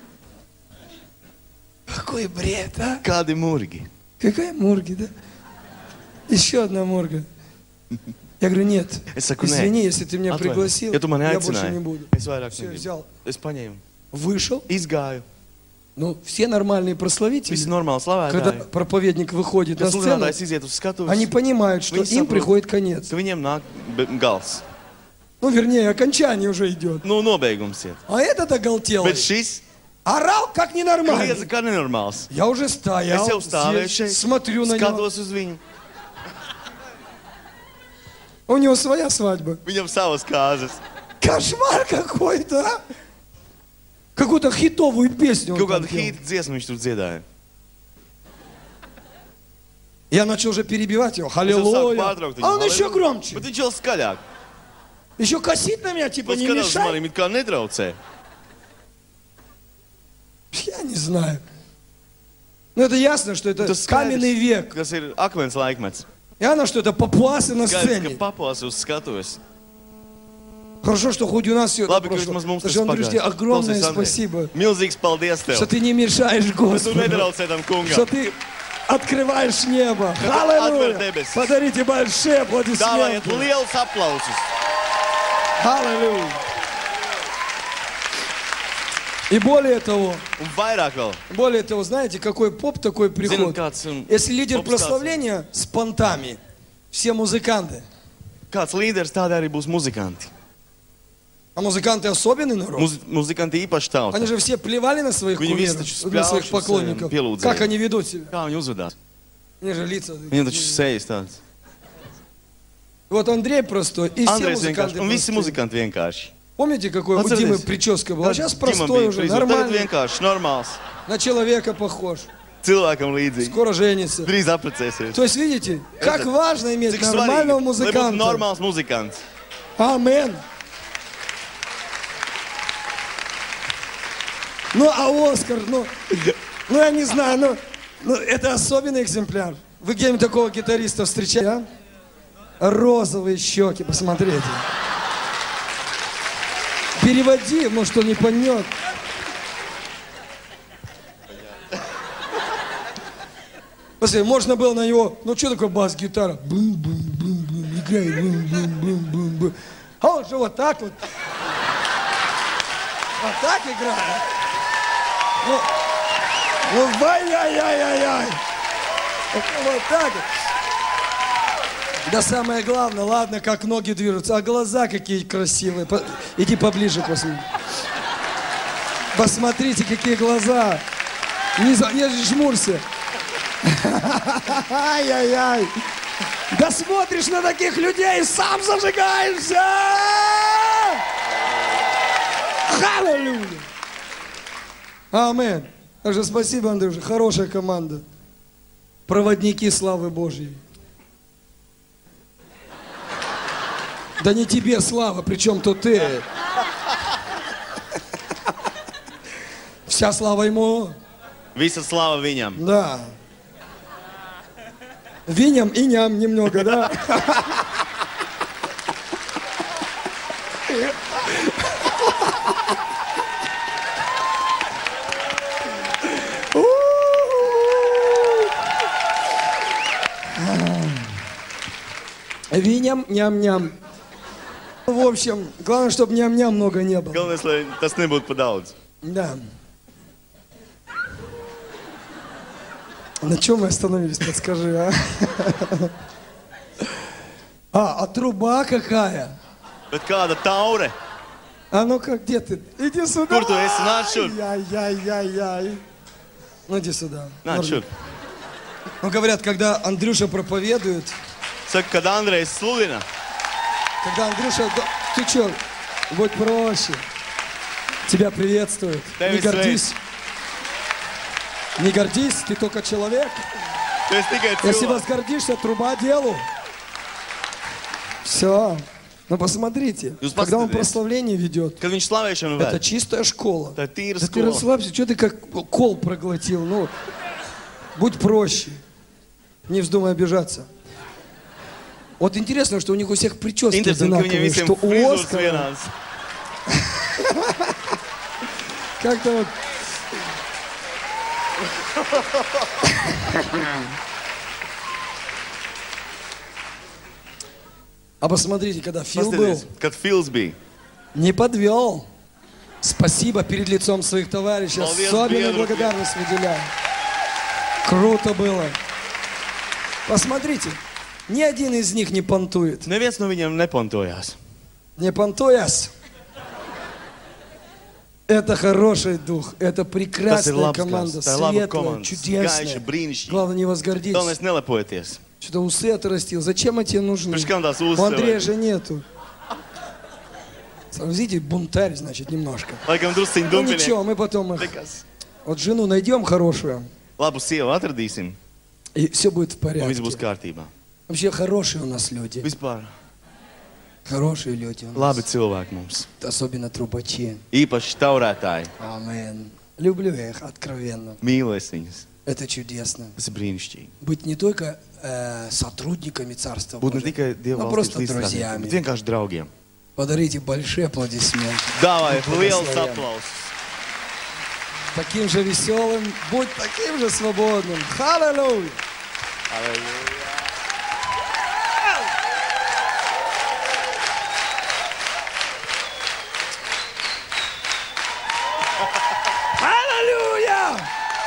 Какой бред, а? Kādi murgi? Какая морги, да? Еще одна морга. Я говорю, нет, Es saku, nē. извини, если ты меня Atvainojies. пригласил, Ja tu mani я больше не aicināji, буду. es vairāk Все, negribu. взял. Es paņēmu, Вышел. izgāju. Ну, все нормальные прославители, Visi normāli когда slavētāji. проповедник выходит на Kad сцену, sludinātājs iziet uz skatuves, они понимают, что Viņi им saprot. приходит конец. ka viņiem nāk gals. Ну, вернее, окончание уже идет. Nu, nobeigums iet. А этот оголтелый Bet šis орал как kliedza ненормальный. kā nenormāls. Я уже Es стоял jau stāvēju здесь, šeit, смотрю на него. skatos uz viņu. У него своя свадьба. Viņam savas kāzas. Кошмар какой-то, а? Какую-то хитовую песню он Kaut там kādu пел. hītu dziesmu viņš tur dziedāja. Я начал уже перебивать его. Es jau sāku Аллилуйя. pārtraukt viņu. А он еще Halleluja. громче. Bet viņš vēl skaļāk. Еще косит на меня, типа, Viņš не skatās uz мешай. maniem, it kā netraucē. Я не знаю. Ну, это ясно, что это Tas каменный skaidrs, век. kas ir akmens laikmets. Ясно, что это папуасы на Skaidrs, ka сцене. papos uz skatuves. Хорошо, что хоть у нас все это Labi, ka прошло. vismaz mums tas Слушай, Андрюш, тебе pagājis. огромное Klausies, Andrej, спасибо, milzīgs paldies tev. что ты не мешаешь Tu Господу, netraucē tam что kungam. ты открываешь небо. отвер Аллилуйя. дебеsis. Подарите большие Dāvājiet аплодисменты. lielus aplausus. Аллилуйя. И более того, Un vairāk vēl. знаете, какой поп, такой Zinu, приход. kāds, Если лидер pops прославления с понтами, все музыканты. kāds līderis, tādi arī būs muzikanti. А музыканты особенный народ. Muzikanti īpaši tauta. Они же все плевали на своих Viņi visi кумиров, taču на своих spļaušas, поклонников. pielūdzēja. Как они ведут себя? Kā viņi uzvedās? Они же лица. Viņam taču sejas tāds. Вот Андрей простой, и все Andrejs музыканты vienkārši, un visi простые. muzikanti vienkārši. Помните, какой у Atcerieties? Димы прическа была? Сейчас Ģimam простой bija уже, frizūra, Tagad нормальный, vienkārši normāls. на человека похож. Cilvēkam līdzīgi. Скоро женится. Drīz apprecēsies. То есть, видите, как Это- важно иметь Cik нормального svarīgi, lai būtu музыканта. normāls muzikants. Амен. Ну, а Оскар, ну я не знаю, ну, это особенный экземпляр. Вы где-нибудь такого гитариста встречали, а? Розовые щеки, посмотрите. Переводи, может, он не поймет. Посмотри, можно было на него, ну что такое бас-гитара? Бум-бум-бум-бум, играй, бум-бум-бум-бум-бум. А он же вот так вот. Вот так играет. Ну, ай-яй-яй-яй-яй. Вот так вот. Да самое главное, ладно, как ноги движутся, а глаза какие красивые. Иди поближе, посмотри. Посмотрите, какие глаза. Не жмурься. Ай-яй-яй. Да смотришь на таких людей, сам зажигаешься. Аллилуйя. Амин. Также спасибо, Андрюша. Хорошая команда. Проводники славы Божьей. Да не тебе слава, причем тут ты. Вся слава ему. Visa slava viņam. Да. Виням и ням немного, да? Виням, ням-ням. В общем, главное, чтобы ням-ням много не было. Galvenais, lai tas nebūtu par daudz. Да. На чем мы остановились, подскажи, а? А труба какая? Bet kāda taure? А ну-ка, где ты? Иди сюда. Kur tu esi? Nāc šurp. Яй-яй-яй-яй. Ну, иди сюда. Nāc šurp. Ну, говорят, когда Андрюша проповедует, Saka, kad Andrejs sludina, когда Андрюша... Ты что, будь проще. Тебя приветствуют. Tevi Не гордись. Не гордись, ты только человек. tu esi tikai Если cilvēks. возгордишься, труба делу. Все. Ну посмотрите, Jūs когда он paskatieties. прославление ведет, Kad viņš slavēšanu это ved, чистая школа. tā ir tīra Да ты skola. расслабься, что ты как кол проглотил? Ну, будь проще. Не вздумай обижаться. Вот интересно, что у них у всех прически Interesanti, ka viņiem одинаковые, visiem что у frizūras Оскара vienāds. как-то вот... А посмотрите, когда Фил был, Paskatieties, kad Fils bija. не подвел. Спасибо перед лицом своих товарищей. Молодец, Особенную Петр. благодарность выделяю. Круто было. Посмотрите, ни один из них не понтует. Neviens no viņiem nepantojās. Не понтуясь. Это хороший дух, это прекрасная labs команда, gars, tā ir laba светлая, komanda, чудесная. gaiša, brīnišķīga. Главное, не возгордись. Galvenais nelepojieties. Что-то усы отрастил. Зачем они тебе нужны? Priekš kam tās У Андрея uzsver? же нету. Видите, бунтарь, значит, немножко. Laikam drusciņ Ну dumpinieki. ничего, мы потом их... Nekas. Вот жену найдем хорошую, Labu sievu atradīsim, и все будет в un viss būs порядке. kārtībā. Вообще хорошие у нас люди. Vispār Хорошие люди у нас. labi cilvēki mums. Особенно трубачи. Īpaši taurētāji. Амен. Люблю я их откровенно. Mīlu es viņus. Это чудесно. Tas ir brīnišķīgi. Быть не только сотрудниками Царства Būt ne Божьего, tikai но Dieva просто valstības līdzstrādniekiem, друзьями. bet vienkārši draugiem. Подарите большие аплодисменты. Dāvājiet Будь liels благословен. aplausus. Таким же веселым, будь таким же свободным. Халилуя! Аллилуйя!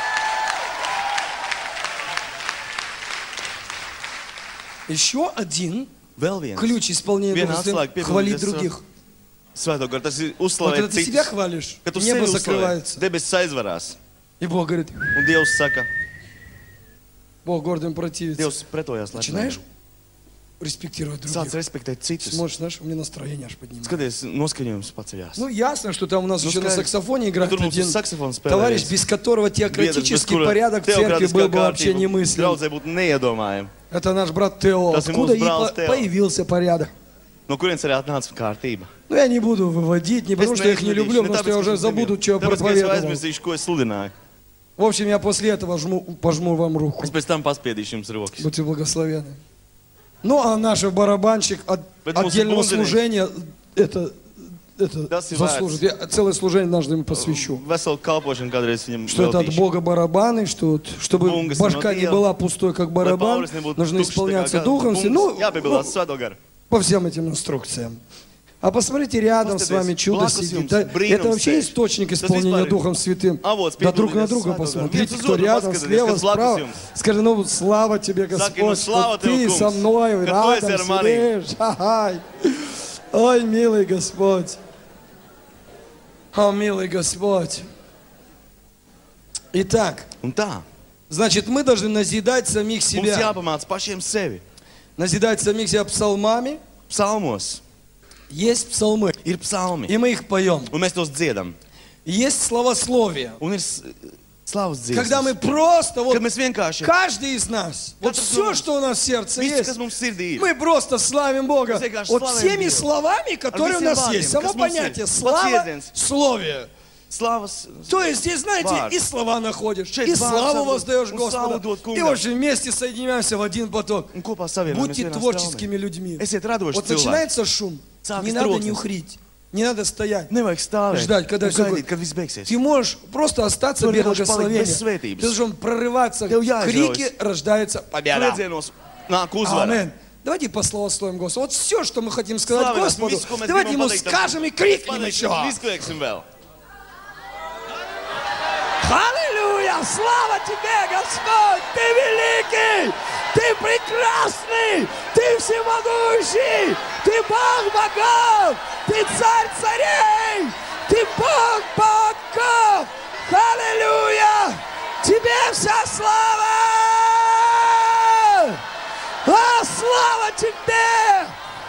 Еще один Vēl viens. ключ исполнения Viena Духа Святого atslēga – хвалить piepildīties других. Svēto garu. Tas ir Вот когда uzslavēt ты себя citus. хвалишь, Kad tu небо sevi uzslavēji, закрывается. debesis aizvarās. И Бог говорит, Un Dievs saka, Бог гордым противится. Dievs pretojās Начинаешь lepniem. респектировать Sāc других. respektēt citus. Смотришь, знаешь, у меня настроение аж поднимается. Skaties, noskaņojums paceļās. Ну, ясно, что там у нас Ну, еще на скажи, саксофоне играет tur mums один uz saksofona spēlē товарищ, viens без которого biedrs, bez теократический kura порядок в церкви был teokratiskā бы вообще kārtība немыслим. draudzē būtu neiedomājama. Это наш брат Тео. Tas ir Откуда mūsu и brālis Teo. появился порядок? No kurienes arī atnāca kārtība? Ну, я не буду выводить, не потому Es что я их не neizvedīšu, люблю, ne потому что я tāpēc, ka уже es забуду, nemīlu, что я tāpēc, ka es jau проповедовал. aizmirsīšu, ko es sludināju. В общем, я после этого пожму вам руку. Es pēc tam paspiedīšu jums rokas. Будьте благословенны. Ну, а наш барабанщик от Поэтому отдельного субботний. служения это Tas ir заслужит. Я целое служение однажды ему посвящу. Veselu kalpošanu kādreiz viņam Что это от veltīšu. Бога барабаны, что вот, чтобы Bungas башка no не Dieva. была пустой, как Lai барабан, Paulis nebūtu нужно tukšs, tā kā исполняться gada Духом. bungas. Ну, Jāpiebilās svēto garu. по всем этим инструкциям. А посмотрите, рядом с вами чудо Blakus сидит. jums Да, brīnums это вообще sēž. источник Tas исполнения vispār ir Духом Святым. avots Да друг на piepildīties друга svēto garu. посмотрите, Viens uz кто otru рядом, paskatieties, слева, kas blakus справа. jums. Скажи, ну слава тебе, Saki, nu, Господь, slava что ты tev, со kungs, мной ka tu рядом esi ar mani. сидишь. Ай. Ой, милый Господь. О, милый Господь. Итак, Un tā, значит, мы должны назидать самих mums себя. jāpamāca pašiem sevi. Назидать самих себя псалмами. Psalmos Есть псалмы, ir psalmi, и мы их поем. un mēs tos dziedam. Есть словословие. Un ir Slavas Когда мы dziesmas. просто, вот Kad mēs vienkārši, каждый из нас, вот Katrs все, no mums. что у нас в сердце viss, есть, kas mums sirdī ir, мы просто славим Бога. Мы vienkārši Вот славим всеми Дievu. словами, которые у visiem нас vārdiem, есть. Само kas mums ir. понятие Pats слава, jēdziens. словие. slavas, То есть здесь, знаете, Вард. и слова находишь, Šeit и vārds славу atdod, воздаешь un slavu Господу. dod И kungam. очень вместе соединяемся в один поток. un kopā savienojamies Будьте vienā творческими straumē. людьми. Esiet radoši Вот cilvēki. начинается шум. Sākas Не надо troksnis. нюхрить. Не надо стоять. Nevajag stāvēt Ждать, когда un всё gaidīt, будет. kad viss beigsies. Ты можешь просто остаться Tu без vari vienkārši palikt благословения. bez svētības. Ты должен прорываться. Tev jāizraujas. Крики рождается победа. Kliedzienos nāk uzvara. Аминь. Давайте пославословим Господа. Вот все, что мы хотим сказать Slavēsim Господу, visu, ko mēs давайте gribam Ему pateikt, скажем и крикнем еще. Izklieksim vēl. Аллилуйя! Слава Тебе, Господь! Ты великий! Ты прекрасный! Ты всемогущий! Ты Бог богов! Ты царь царей! Ты Бог богов! Аллилуйя! Тебе вся слава! Слава Тебе!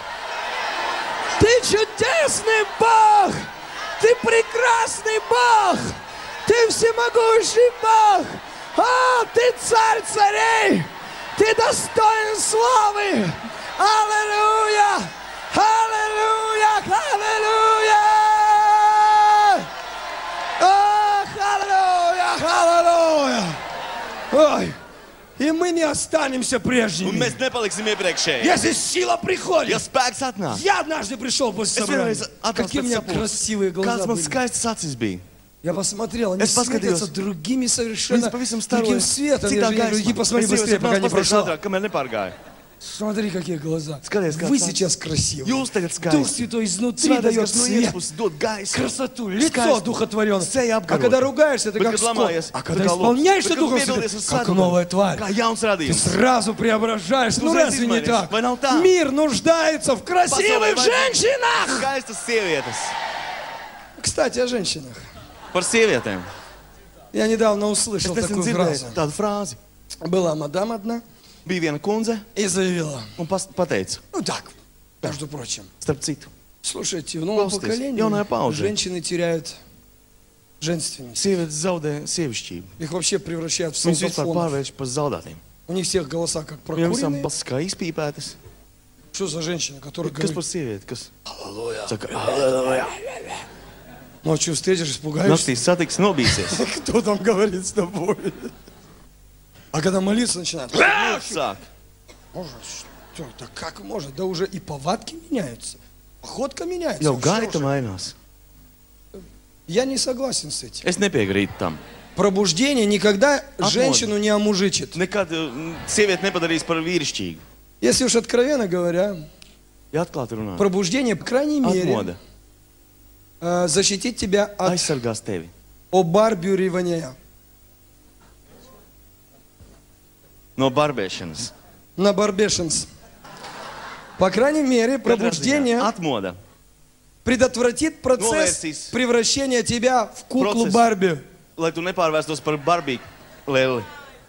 Ты чудесный Бог! Ты прекрасный Бог! Ты всемогущий Бог! Ты царь царей! Ты достоин славы! Аллилуйя! Аллилуйя! Аллилуйя! Аллилуйя! Аллилуйя! Ой! И мы не останемся Un прежними. mēs nepaliksim iepriekšēji. Если сила приходит. Ja spēks atnāk, Я однажды пришел после es собрания. vienreiz atnācu Какие у pēc меня sapulces. красивые Kāds глаза man были. skaists acis bija. Я посмотрел, они Es paskatījos. светятся другими совершенно, Viņas pavisam другим staroja. светом. Citā Иди gaismā. посмотри Es быстрее, jau пока не esmu прошло. ātrāk, kamēr nepārgāju. Смотри, какие глаза. Skaties, kāds Вы acis. сейчас красивы. Jūs tagad Дух skaisti. Святой изнутри Svētais дает gars no свет, iekšpuses dod gaisu. красоту, лицо Skaisti. духотворенное. Seja А apkarota. когда ругаешься, ты Bet, как kad скот. lamājies, А tu когда kā lops. исполняешься Bet, kad Духом piedalies Святым, uz как sarunu, новая тварь. Kā jauns Ты radījums. сразу преображаешь. Ну Uzreiz разве не izmainies. так? Vai nav tā? Мир нуждается в красивых Pasaulē vajag женщинах. Skaistas sievietes. Кстати, о женщинах. Par sievietēm. Я недавно Es услышал nesen такую dzirdēju фразу. tādu frāzi. Была мадам одна Bija viena kundze и заявила. un pateica, Ну так, между прочим. starp citu, Слушайте, в новом Klausieties, поколении jaunajā paudzē. женщины теряют женственность. sievietes zaudē sievišķību. Их вообще превращают в Viņas vispār солдафонов. pārvērš par zaudētiem. У них всех голоса как Viņam visam прокуренные. balss kā izpīpētas. Что за женщина, которая Kas par говорит, sievieti, kas saka, aleluja. ночью встретишь, испугаешься. Naktī satiks, nobīsies. Кто там говорит с тобой? А когда молиться начинают, Sāk. может, что, да как может? Да уже и повадки меняются, походка меняется. Jau Всё gaita уже. mainās. Я не согласен с этим. Es nepiekrītu tam. Пробуждение никогда Отмода. женщину не омужичит. Nekad sievieti nepadarīs par vīrišķīgu. Если уж откровенно говоря, Ja atklāti runā, пробуждение, по крайней мере, atmoda защитит тебя от aizsargās tevi обарбюривания. no barbēšanas. На барбешенс. По крайней мере, пробуждение Atmoda. предотвратит процесс Novērtīs превращения тебя в куклу Процесс. Барби. Lai tu nepārvērstos par barbīgu leli.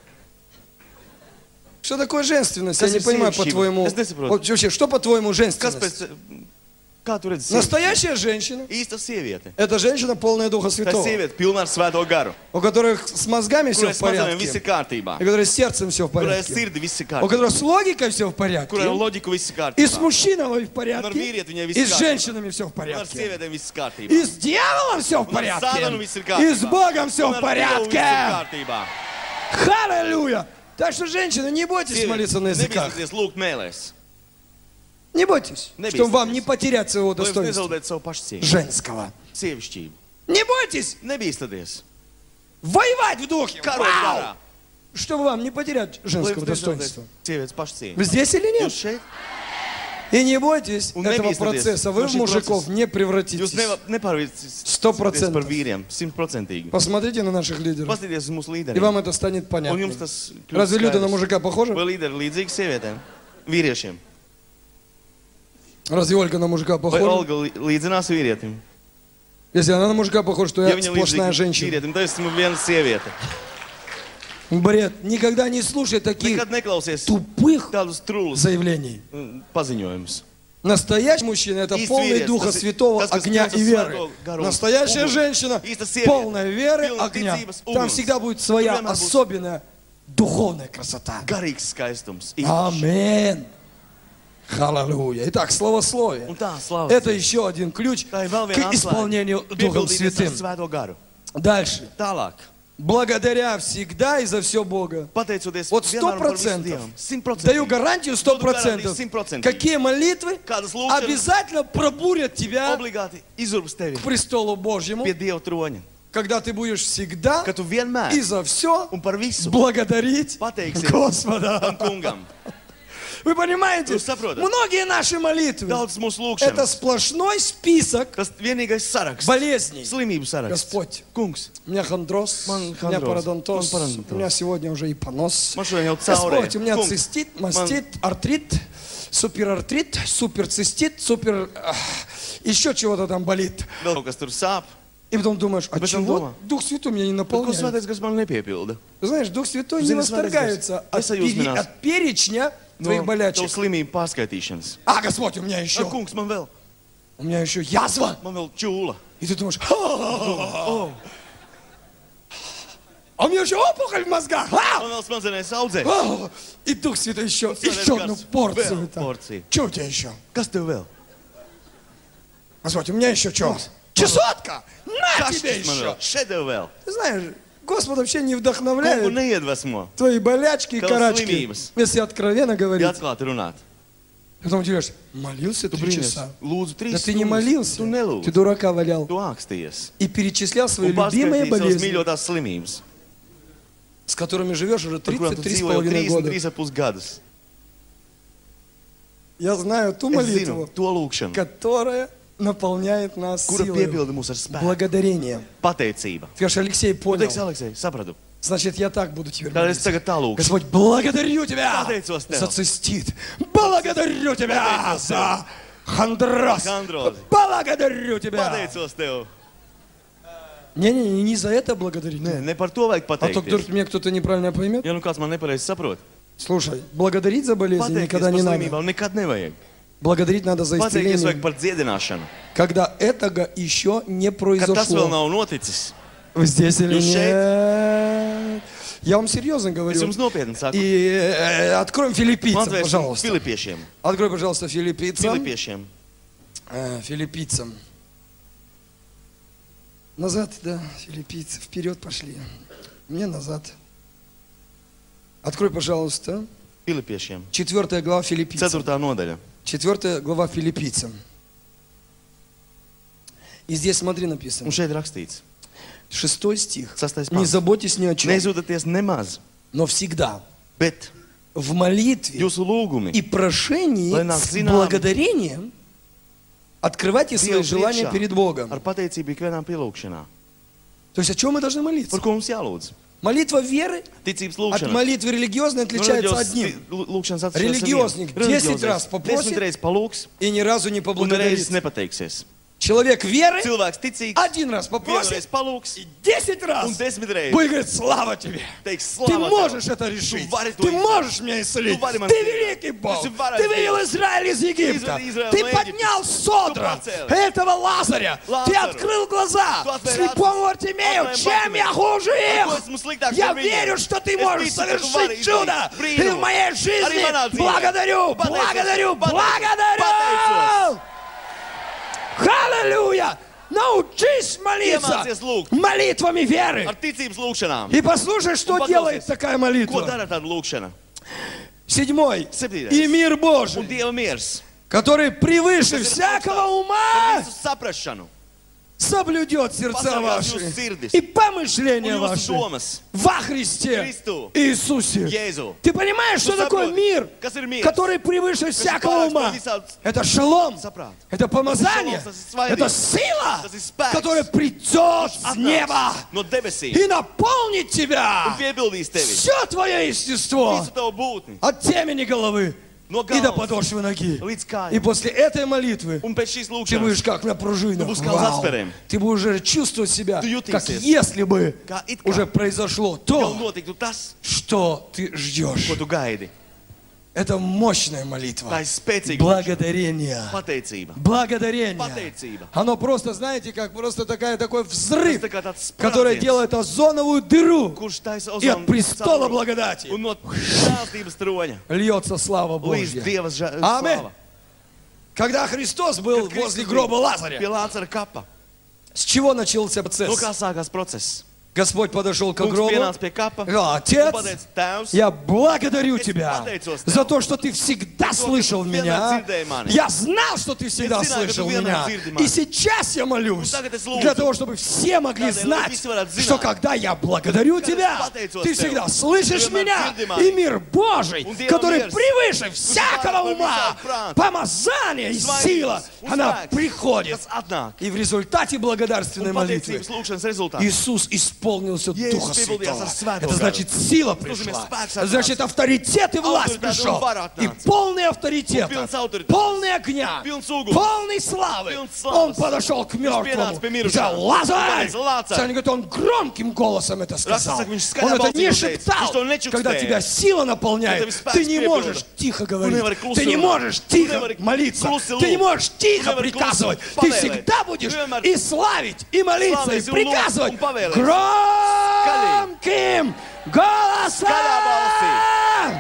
Что такое женственность? Kas Я не ir понимаю, sievišķība? по-твоему. Es nesaprotu. Вот вообще, что по-твоему Kas женственность? pēc... Kā tu redzi? Настоящая женщина Īsta sieviete. – это женщина, полная Духа Tā ir Святого, sieviete pilna ar svēto garu. у которых с мозгами все Kurai в smadzenēm viss ir порядке, kārtībā. у которой с сердцем все в Kurai порядке, sirdi viss ir у kārtībā. которой с логикой все в Kurai порядке, loģiku viss ir и с kārtībā. мужчиной в Un ar порядке, vīrieti viņai viss и ir с kārtībā. женщинами все в Un ar порядке, sievietēm viss ir kārtībā. и с дьяволом все в Un ar sātanu порядке, viss ir и с kārtībā. Богом все Un в ar Dievu viss ir порядке. kārtībā. Аллилуйя! Так что, женщины, не бойтесь молиться на языках. Nebīsties lūgt mēlēs. Не бойтесь, Не чтобы вам бейся. не потерять своего Lai jūs достоинства nezaudētu savu pašcieņu. женского. Sievišķību. Не бойтесь Nebīsties. воевать в духе, Karot Вау! garā. чтобы вам не потерять Lai женского jūs достоинства. nezaudētu sievietes pašcieņu. Вы здесь или нет? Jūs šeit? И не бойтесь Un этого nebīsties процесса, вы no в šī мужиков procesa. не Jūs превратитесь. nepārvērties 100%. par vīriem. 100%. Посмотрите на наших лидеров, Paskatieties uz mūsu и līderiem. вам это станет Un понятно. jums tas kļūst Разве люди на skaidrs. мужика похожи? Vai līderi līdzīgi sievietēm? Vīriešiem. Разве Ольга на мужика Vai похожа? Olga līdzinās vīrietim? Если она на мужика похожа, то Ja я viņa сплошная līdzīga женщина. vīrietim, tad esmu viena sieviete. Бред. Никогда не слушай таких Nekad neklausies тупых tādus trūlus заявлений. paziņojumus. Настоящий мужчина — это Īsts полный vīrietis, Духа tas ir Святого, tas, kas огня pilns и ar веры. svēto garu un Настоящая uguni. женщина Īsta sieviete, полная веры, pilna огня. ticības, Там uguns. всегда будет своя Tur vienmēr būs особенная духовная красота. Garīgs skaistums. Аминь. Аллилуйя. Итак, словословие. Un tā, slava Это Dievam. еще один ключ Tā ir vēl к viena исполнению Духом Piepildīties ar Святым. svēto garu. Дальше. Tālāk. Благодаря всегда и за все Бога. Pateicoties Вот vienmēr un par visu 100%. Dievam. 100%. Даю гарантию Dodu garantiju 100%. 100%. Какие молитвы Kādas lūkšanas обязательно пробурят тебя obligāti izurbs tevi к престолу Божьему, pie Dieva troņa. когда ты будешь всегда Ka tu vienmēr и за все un par visu благодарить pateiksies Господа. tam kungam. Вы понимаете, Jūs saprotat? многие наши молитвы Daudz mūsu это lūkšanas. сплошной список Tas vienīgais saraksts. болезней. Slimību saraksts. Господь, Kungs. у меня хондроз, Man у меня hondroz, пародонтоз, man parodontoz. у меня сегодня уже и понос. Man šodien jau caurē. Господь, у меня Kungs, цистит, мастит, артрит, суперартрит, суперцистит, супер... Еще чего-то там болит. Vēl kaut kas tur sāp. И потом думаешь, а Bet tam чего domā, Дух Святой меня не Ko наполняет? svētais, kas man nepiepilda? Ты знаешь, Дух Святой не Zini, восторгается Svētais Gars, nesajūsminās от перечня No твоих tavu болячек. slimību pārskaitīšanas. А, Господь, у меня еще, Kungs, man vēl язва. čūla. И ты думаешь, а у меня еще опухоль в мозгах. Man vēl smadzenēs audzē. И Дух Святой еще Svētais одну Gars, порцию. vēl там. porciju. Что у тебя еще? Kas tev vēl? Господь, у меня еще что? Чесотка! На тебе Kašķis man vēl. еще! Šeit tev vēl. Ты знаешь, Господь вообще не Kungu вдохновляет neiedvesmo. твои болячки и Tavas карачки. slimības. Если откровенно Ja говорить. atklāti runāt. Потом удивляешься, молился Tu 3 brīnies. часа. Lūdzu, 3 Да ты не молился, Tu nelūdzu. ты дурака валял. Tu ākstījies. И перечислял свои Un любимые pārskaitīji savas болезни, mīļotās slimības. с которыми живешь уже Par kurām tu dzīvo jau 33,5 года. 33,5 gadus. Я знаю ту Es молитву, zinu to lūkšanu, которая наполняет нас kura силой. piepilda mūs ar spēku. Благодарением. Pateicība. Скажешь, Алексей, Tu понял. teiksi, Aleksei, sapratu. Значит, я так буду теперь Tad es молиться. tagad tā lūkšu. Господь, благодарю Тебя Pateicos Tev. за цистит. Благодарю Тебя Pateicos за хондроз. Hondrozi. Благодарю Тебя. Pateicos Tev. Не-не, не за это благодарить. Nē, ne par to vajag А то вдруг pateikties. меня кто-то неправильно поймет. Ja nu kāds man nepareizi saprot, Слушай, благодарить за болезни pateikties никогда par не надо. slimībām nekad nevajag. Благодарить надо за Pateikties исцеление, vajag par dziedināšanu. когда этого еще не Kad tas vēl произошло. nav noticis, Вы здесь или Jūs нет? Я вам серьезно es говорю. jums nopietni saku. И откроем филиппийцам, Atvērsim пожалуйста. Filipiešiem. Открой, пожалуйста, филиппийцам. Filipiešiem. Филиппийцам. Назад, да, филиппийцы. Вперед пошли. Мне назад. Открой, пожалуйста, Filipiešiem. 4 глава филиппийцам. 4. nodaļa. 4 глава филиппийцам. И здесь, смотри, Un написано. šeit rakstīts. 6 стих. 6. Не pants. заботьтесь ни о чем, Neizūdaties nemaz, но всегда bet в молитве jūsu lūgumi и прошении Lai nāk с zināmi. благодарением открывайте свои Dievu желания priekšā перед Богом. ar pateicību ikvienām pielūgšanā. То есть о чем мы должны молиться? Par ko mums jālūdz? Молитва веры Ticības от lūkšana. молитвы религиозной отличается одним. Lūkšanas atšķiras ar Религиозник vienu. 10 раз попросит, 10 reizes palūks И ни разу не un поблагодарит. nereizes nepateiksies. Человек веры Cilvēks ticīgs, один раз vienu попросит, reizi palūks и 10 un раз 10 reizes будет говорить, слава тебе. teiks Ты slava можешь tev. это решить. Tu vari to Ты izdarīt. можешь меня исцелить. Tu vari man Ты izdarīt. великий Бог. Tu esi varens Ты вывел Dievs. Израиль из Египта. Tu izvedi Izraelu Ты no поднял Египта. Содра, Tu pacēli. этого Лазаря. Ты Лазару. открыл глаза Tu atvēri слепому acis. Артемею. Atvēri Чем я Bartimēju. хуже Ar ko их? esmu sliktāks Я par viņiem? верю, что ты Es можешь ticu, ka tu vari совершить izdarīt чудо. brīnumu. И в моей Arī жизни manā dzīvē. благодарю, Pateicos. благодарю, Pateicos. благодарю. Pateicos. Аллилуйя! Научись молиться Iemācies lūgt. молитвами веры. Ar ticības lūkšanām. И послушай, что Un paklausies. делает такая Ko молитва. dara tāda lūkšana? 7. Septītais. И мир Un Божий, Dieva miers. который превыше Tas ir всякого augstāks ума, par visu saprašanu. соблюдет сердца Pasargās ваши jūsu sirdis и un помышления jūsu ваши domas. во Христе Христу. Иисусе. Jēzu. Ты понимаешь, что Tu такое saproti, мир, kas ir miers? который превыше всякого pārāks ума? par visādu Это шалом, saprātu. это помазание, Tas ir svaidījums. это сила, Tas ir spēks. которая придет с неба No debesīm. и наполнит Un тебя. piepildīs tevi. Все твое естество Visu tavu būtni. от темени головы No и до galvas подошвы ноги. līdz И kājām. после этой молитвы Un pēc šīs ты будешь lūkšanas как на пружинах. Tu būsi kā uz Вау. atspērēm. Ты будешь уже чувствовать себя, Tu как jutīsies. если бы Kā it kā уже произошло jau то, notiktu tas, что ты ждешь. ko tu gaidi. Это мощная молитва. Tā ir spēcīga Благодарение. pateicība. Благодарение. Pateicība. Оно просто, знаете, как просто такой Tas взрыв, tā kā tāds который sprādziens, делает озоновую дыру. kurš taisa И от ozonu престола cauruli благодати un no žēlstības troņa льется слава līdz Божья. Dieva Аминь. slava. Когда Христос был Kad возле Kristus гроба bija Лазаря, pie Lācara kapa. с чего начался процесс? Nu, kā sākās process? Господь подошел к Kungs гробу. pienāca pie kapa Сказал: un Отец, pateica, Tēvs, я благодарю Es тебя pateicos tev. за то, что ты всегда слышал tu меня. vienmēr dzirdēji mani. Я знал, что ты всегда Es zināju, ka tu слышал vienmēr меня. dzirdi mani. И сейчас я молюсь Un tagad es lūdzu. для того, чтобы все могли Tādēļ, lai знать, visi varētu zināt, что когда я благодарю kad es тебя, pateicos ты tev, всегда слышишь tu vienmēr меня. dzirdi mani. И мир Божий, Un Dieva который miers, превыше всякого pār ума, visu prātu, помазание и сила, un она spēks, приходит. kas atnāk. И в результате благодарственной Un молитвы pateicības lūkšanas rezultātā. Иисус исполнился Jēzus Духа piepildījās Святого. ar Svēto Это garu. значит, сила Tas nozīmē, пришла. spēks Это значит, авторитет и власть Autoritāte un пришел. vara И atnāca. полный авторитет, Un pilns autoritātes. полный огня, Pilns uguns. полный славы. Pilns slavas. Он подошел к мертвому pienāca pie и mirušā. сказал: Лазарь! Un pateica, Lācar! Они говорят, он громким голосом это сказал. saka, viņš skaļā Он это balsī не to teica. шептал. Viņš to nečukstēja. Когда тебя сила наполняет, Kad tevi spēks ты не piepilda. можешь тихо Tu говорить. nevari klusi Ты не runāt. можешь Tu тихо nevari молиться. klusi Ты не lūgt. можешь тихо Tu nevari klusi приказывать. Ты pavēlēt. всегда будешь Tu vienmēr и славить, и молиться, и slavēsi un lūgt приказывать un pavēlēsi. громким голосом. Skaļā balsī.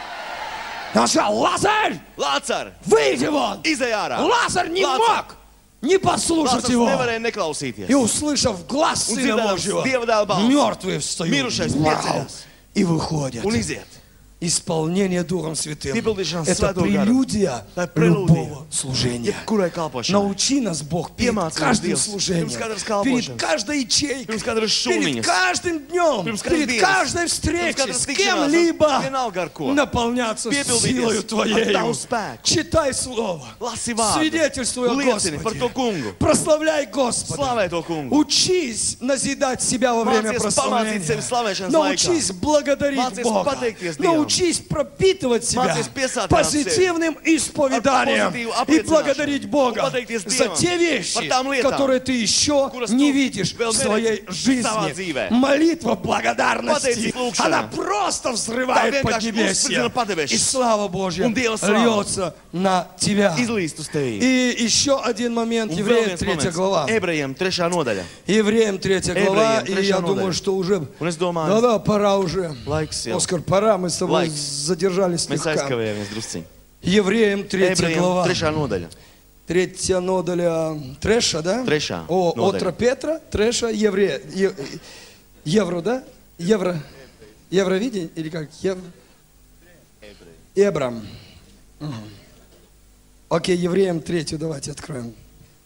Он сказал: Лазарь, Lācar, выйди вон. izej ārā. Лазарь не Lācar. мог не послушать Lācars его. nevarēja neklausīties. И услышав глаз Un Сына dzirdēdams Божьего, Dieva dēla balsi, мертвые встают. mirušais Вау. pieceļas И выходят. un iziet. Исполнение Духом Святым. Piepildīšanās Это Svēto garu. прелюдия Tā ir prelūdija. любого служения. Jebkurai kalpošanai. Научи нас, Бог, перед Piemāci mums каждым Dievs, служением, pirms katras перед kalpošanas, каждой ячейкой, pirms katras перед šūniņas, каждым днем, pirms katras перед dienas, каждой pirms встречей katras с tikšanās, кем-либо vienalga ar ko. наполняться Piepildīties силою ar Твоею. Tavu spēku. Читай Слово. Lasi vārdu. Свидетельствуй о Liecini par to Господе. kungu. Прославляй Господа. Slavē to kungu. Учись назидать себя во время Mācies прославления. pamācīt sevi slavēšanas Научись laikā. благодарить Mācies Бога. pateikties Dievam. Научись пропитывать себя Mācies piesātināt позитивным исповеданием Ar pozitīvu и apliecināšanu. благодарить Бога Un pateikties за Dievam те вещи, par tām lietām, которые ты еще kuras не tu видишь vēl в своей neredzi savā жизни. dzīvē. Молитва благодарности, Pateicības lūkšana. она просто взрывает Tā vienkārši поднебесье. uzspridzina padebešus. И слава Божья Un Dieva slava льется на тебя. Izlīst uz tevi. И еще один момент, Un vēl Евреям viens 3 moments. глава. Ebrejiem 3. nodaļa. Евреям 3 глава, Евреям, и 3 я nodaļa. думаю, что уже, Un es domāju, да-да, пора уже. laiks jau. Оскар, пора, мы с тобой Laiks. задержались Mēs слегка. aizkavējamies drusciņi. Евреям 3 Ebrejiem глава. 3. nodaļa. 3 nodaļa Треша, да? Trešā О, nodaļa. Отра Петра, Треша, Евро, да? Евровидение или как? Эбрам. Мгм. Окей, Евреям 3, давайте откроем.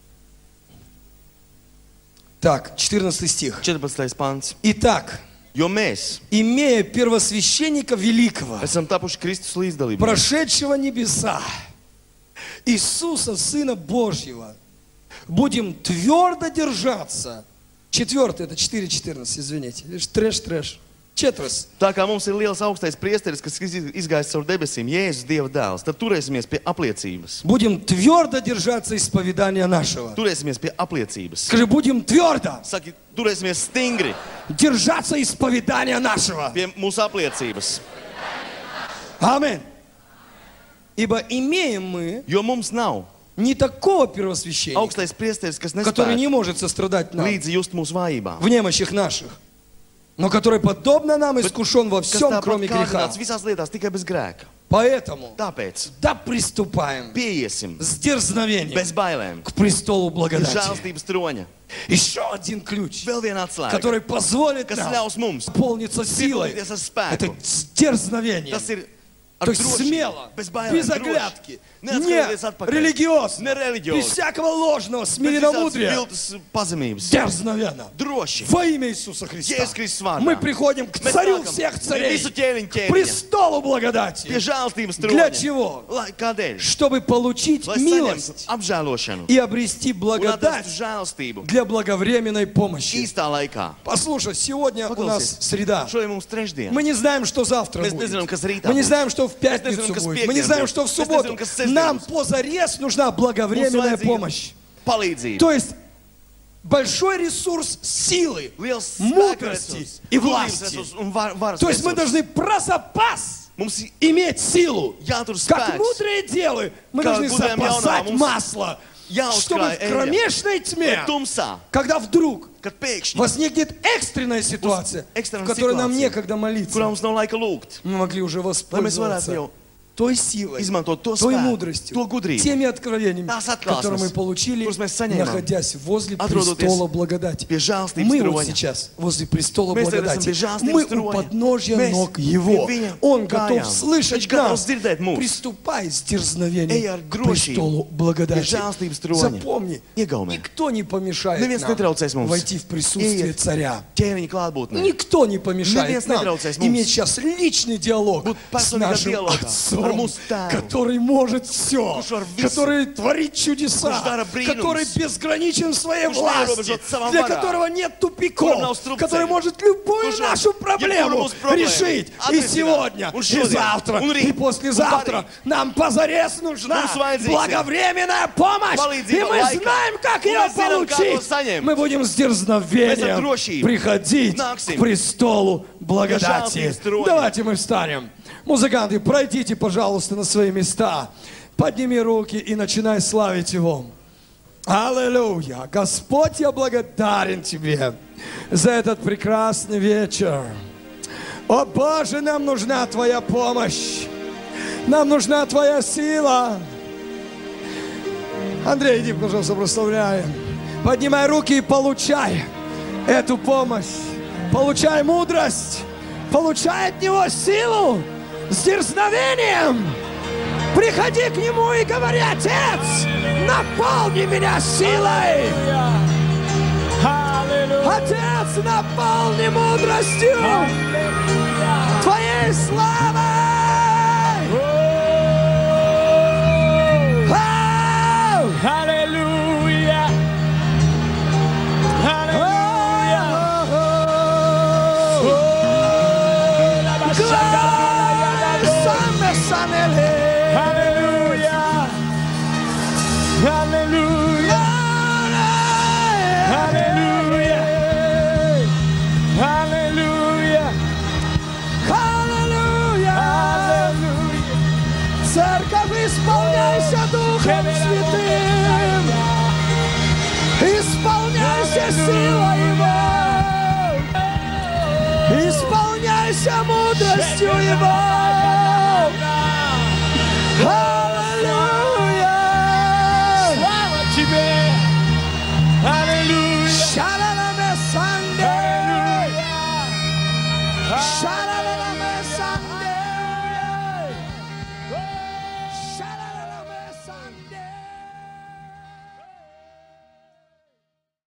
Так, 14 стих. 14. pants. Итак, Jo mēs имея первосвященника великого, esam tapuši Kristus līdzdalībā. прошедшего небеса, Иисуса, Сына Божьего, будем твердо держаться. 4, это 4.14, извините. Видишь, трэш. Четрос. Tā kā mums ir liels augstais priesteris, kas izgājis caur debesīm, Jēzus Dieva dēls, tad turēsimies pie apliecības. Будем твердо держаться исповедания нашего. Turēsimies pie apliecības. Скажи, будем твердо Saki, turēsimies stingri держаться исповедания нашего. pie mūsu apliecības. Аминь. Ибо имеем мы Jo mums nav не такого первосвященника, augstais priesteris, kas который не nespēj может сострадать нам līdzi just mūsu vājībām. в немощах наших, но который подобно нам искушен во Kas всем, tāpat кроме греха. kārdināts visās lietās, tikai bez grēka. Поэтому Tāpēc да приступаем pieiesim с дерзновением bez bailēm к престолу pie благодати. žēlstības troņa. Еще один ключ, Vēl viena atslēga, который позволит kas нам ļaus mums наполниться силой. piepildīties ar Это spēku. дерзновение. Tas ir То ar есть drošību, смело, bez bailēm, без droši. оглядки, не Neatskatoties atpakaļ. религиозно, без Nereliģiozi. всякого ложного, Bez смиренномудрия. viltus pazemības. Дерзновенно. Droši. Во имя Иисуса Христа. Jēzus Kristus vārdā. Мы приходим к Mēs царю nākam всех pie царей, visu ķēniņu к ķēniņa, престолу благодати. pie žēlstības Для troņa. чего? Kādēļ? Чтобы получить Lai милость saņemtu apžēlošanu и обрести un благодать atrastu žēlstību для благовременной помощи. īstā laikā. Послушай, сегодня у нас Paklausies, среда. šodien mums trešdiena. Мы не знаем, что завтра Mēs будет. nezinām, kas rītā Мы не būs. знаем, что в Mēs пятницу nezinām, kas будет. Мы не piekdien знаем, būs. что в Mēs субботу. nezinām, kas sestdien Нам būs. позарез нужна Mums благовременная vajadzīga помощь. palīdzība. То есть большой ресурс силы, Liels мудрости spēka и resurss, власти. gudrības resurss un varas То есть мы resurss. должны про запас Mums иметь силу. jātur Как spēks. мудрые девы, мы Как должны мудрая запасать jaunava, mums масло, jāuzkrāj чтобы в eļļa. кромешной тьме, Tumsā, когда вдруг kad pēkšņi, возникнет экстренная ситуация, экстренная в которой нам ситуация, некогда kurā молиться, mums nav laika lūgt, мы могли уже lai mēs varētu воспользоваться jau той силой, izmantot to той spēku, мудростью, to gudrību, теми откровениями, tās которые мы atklāsmes, получили, kuras mēs saņēmām, находясь возле atrodoties престола благодати. pie žēlstības Мы вот troņa. сейчас возле престола Mēs tagad esam благодати. pie žēlstības Мы у troņa. подножья Mēs ног pie Его. viņa Он готов kājām. слышать Viņš gatavs нас. dzirdēt mūs. Приступай с Ej дерзновением ar к drošību престолу pie благодати. žēlstības troņa. Запомни, Iegaumē. никто не помешает Neviens нам netraucēs mums войти в присутствие ieiet царя. ķēniņa klātbūtnē. Никто не помешает Neviens нам netraucēs mums иметь сейчас личный диалог būt с personīgā нашим dialogā ar Отцом, mūsu tēvu, который может все, kurš var visu, который творит чудеса, kurš dara brīnumus, который безграничен в своей kurš власти, neierobežot savā для varā, которого нет kuram тупиков, nav strupceļu, который может любую kurš var нашу jebkuru проблему mūsu problēmu решить. И atrisināt, сегодня, un и šodien, завтра, un rīt, и послезавтра un parīt. нам позарез нужна Mums vajadzīgs благовременная помощь, и palīdzība мы laikā. знаем, как Un ее mēs zinām, kā to получить. saņemt. Мы будем с Mēs ar дерзновением drošību приходить nāksim к престолу благодати. žēlstības troņa. Давайте мы встанем. Музыканты, пройдите, пожалуйста, на свои места. Подними руки и начинай славить Его. Аллилуйя! Господь, я благодарен Тебе за этот прекрасный вечер. О Боже, нам нужна Твоя помощь. Нам нужна Твоя сила. Андрей, иди, пожалуйста, прославляем. Поднимай руки и получай эту помощь. Получай мудрость. Получай от Него силу с дерзновением. Приходи к Нему и говори: Отец, наполни меня силой. Отец, наполни мудростью Твоей славой. Аллилуйя! Аллилуйя! Аллилуйя! Аллилуйя! Аллилуйя! Аллилуйя! Аллилуйя! Церковь, исполняйся Духом Святым. Исполняйся силой Его. Исполняйся мудростью Его. Аллилуйя! Слава Тебе! Аллилуйя! Шалаламе Санде! Аллилуйя!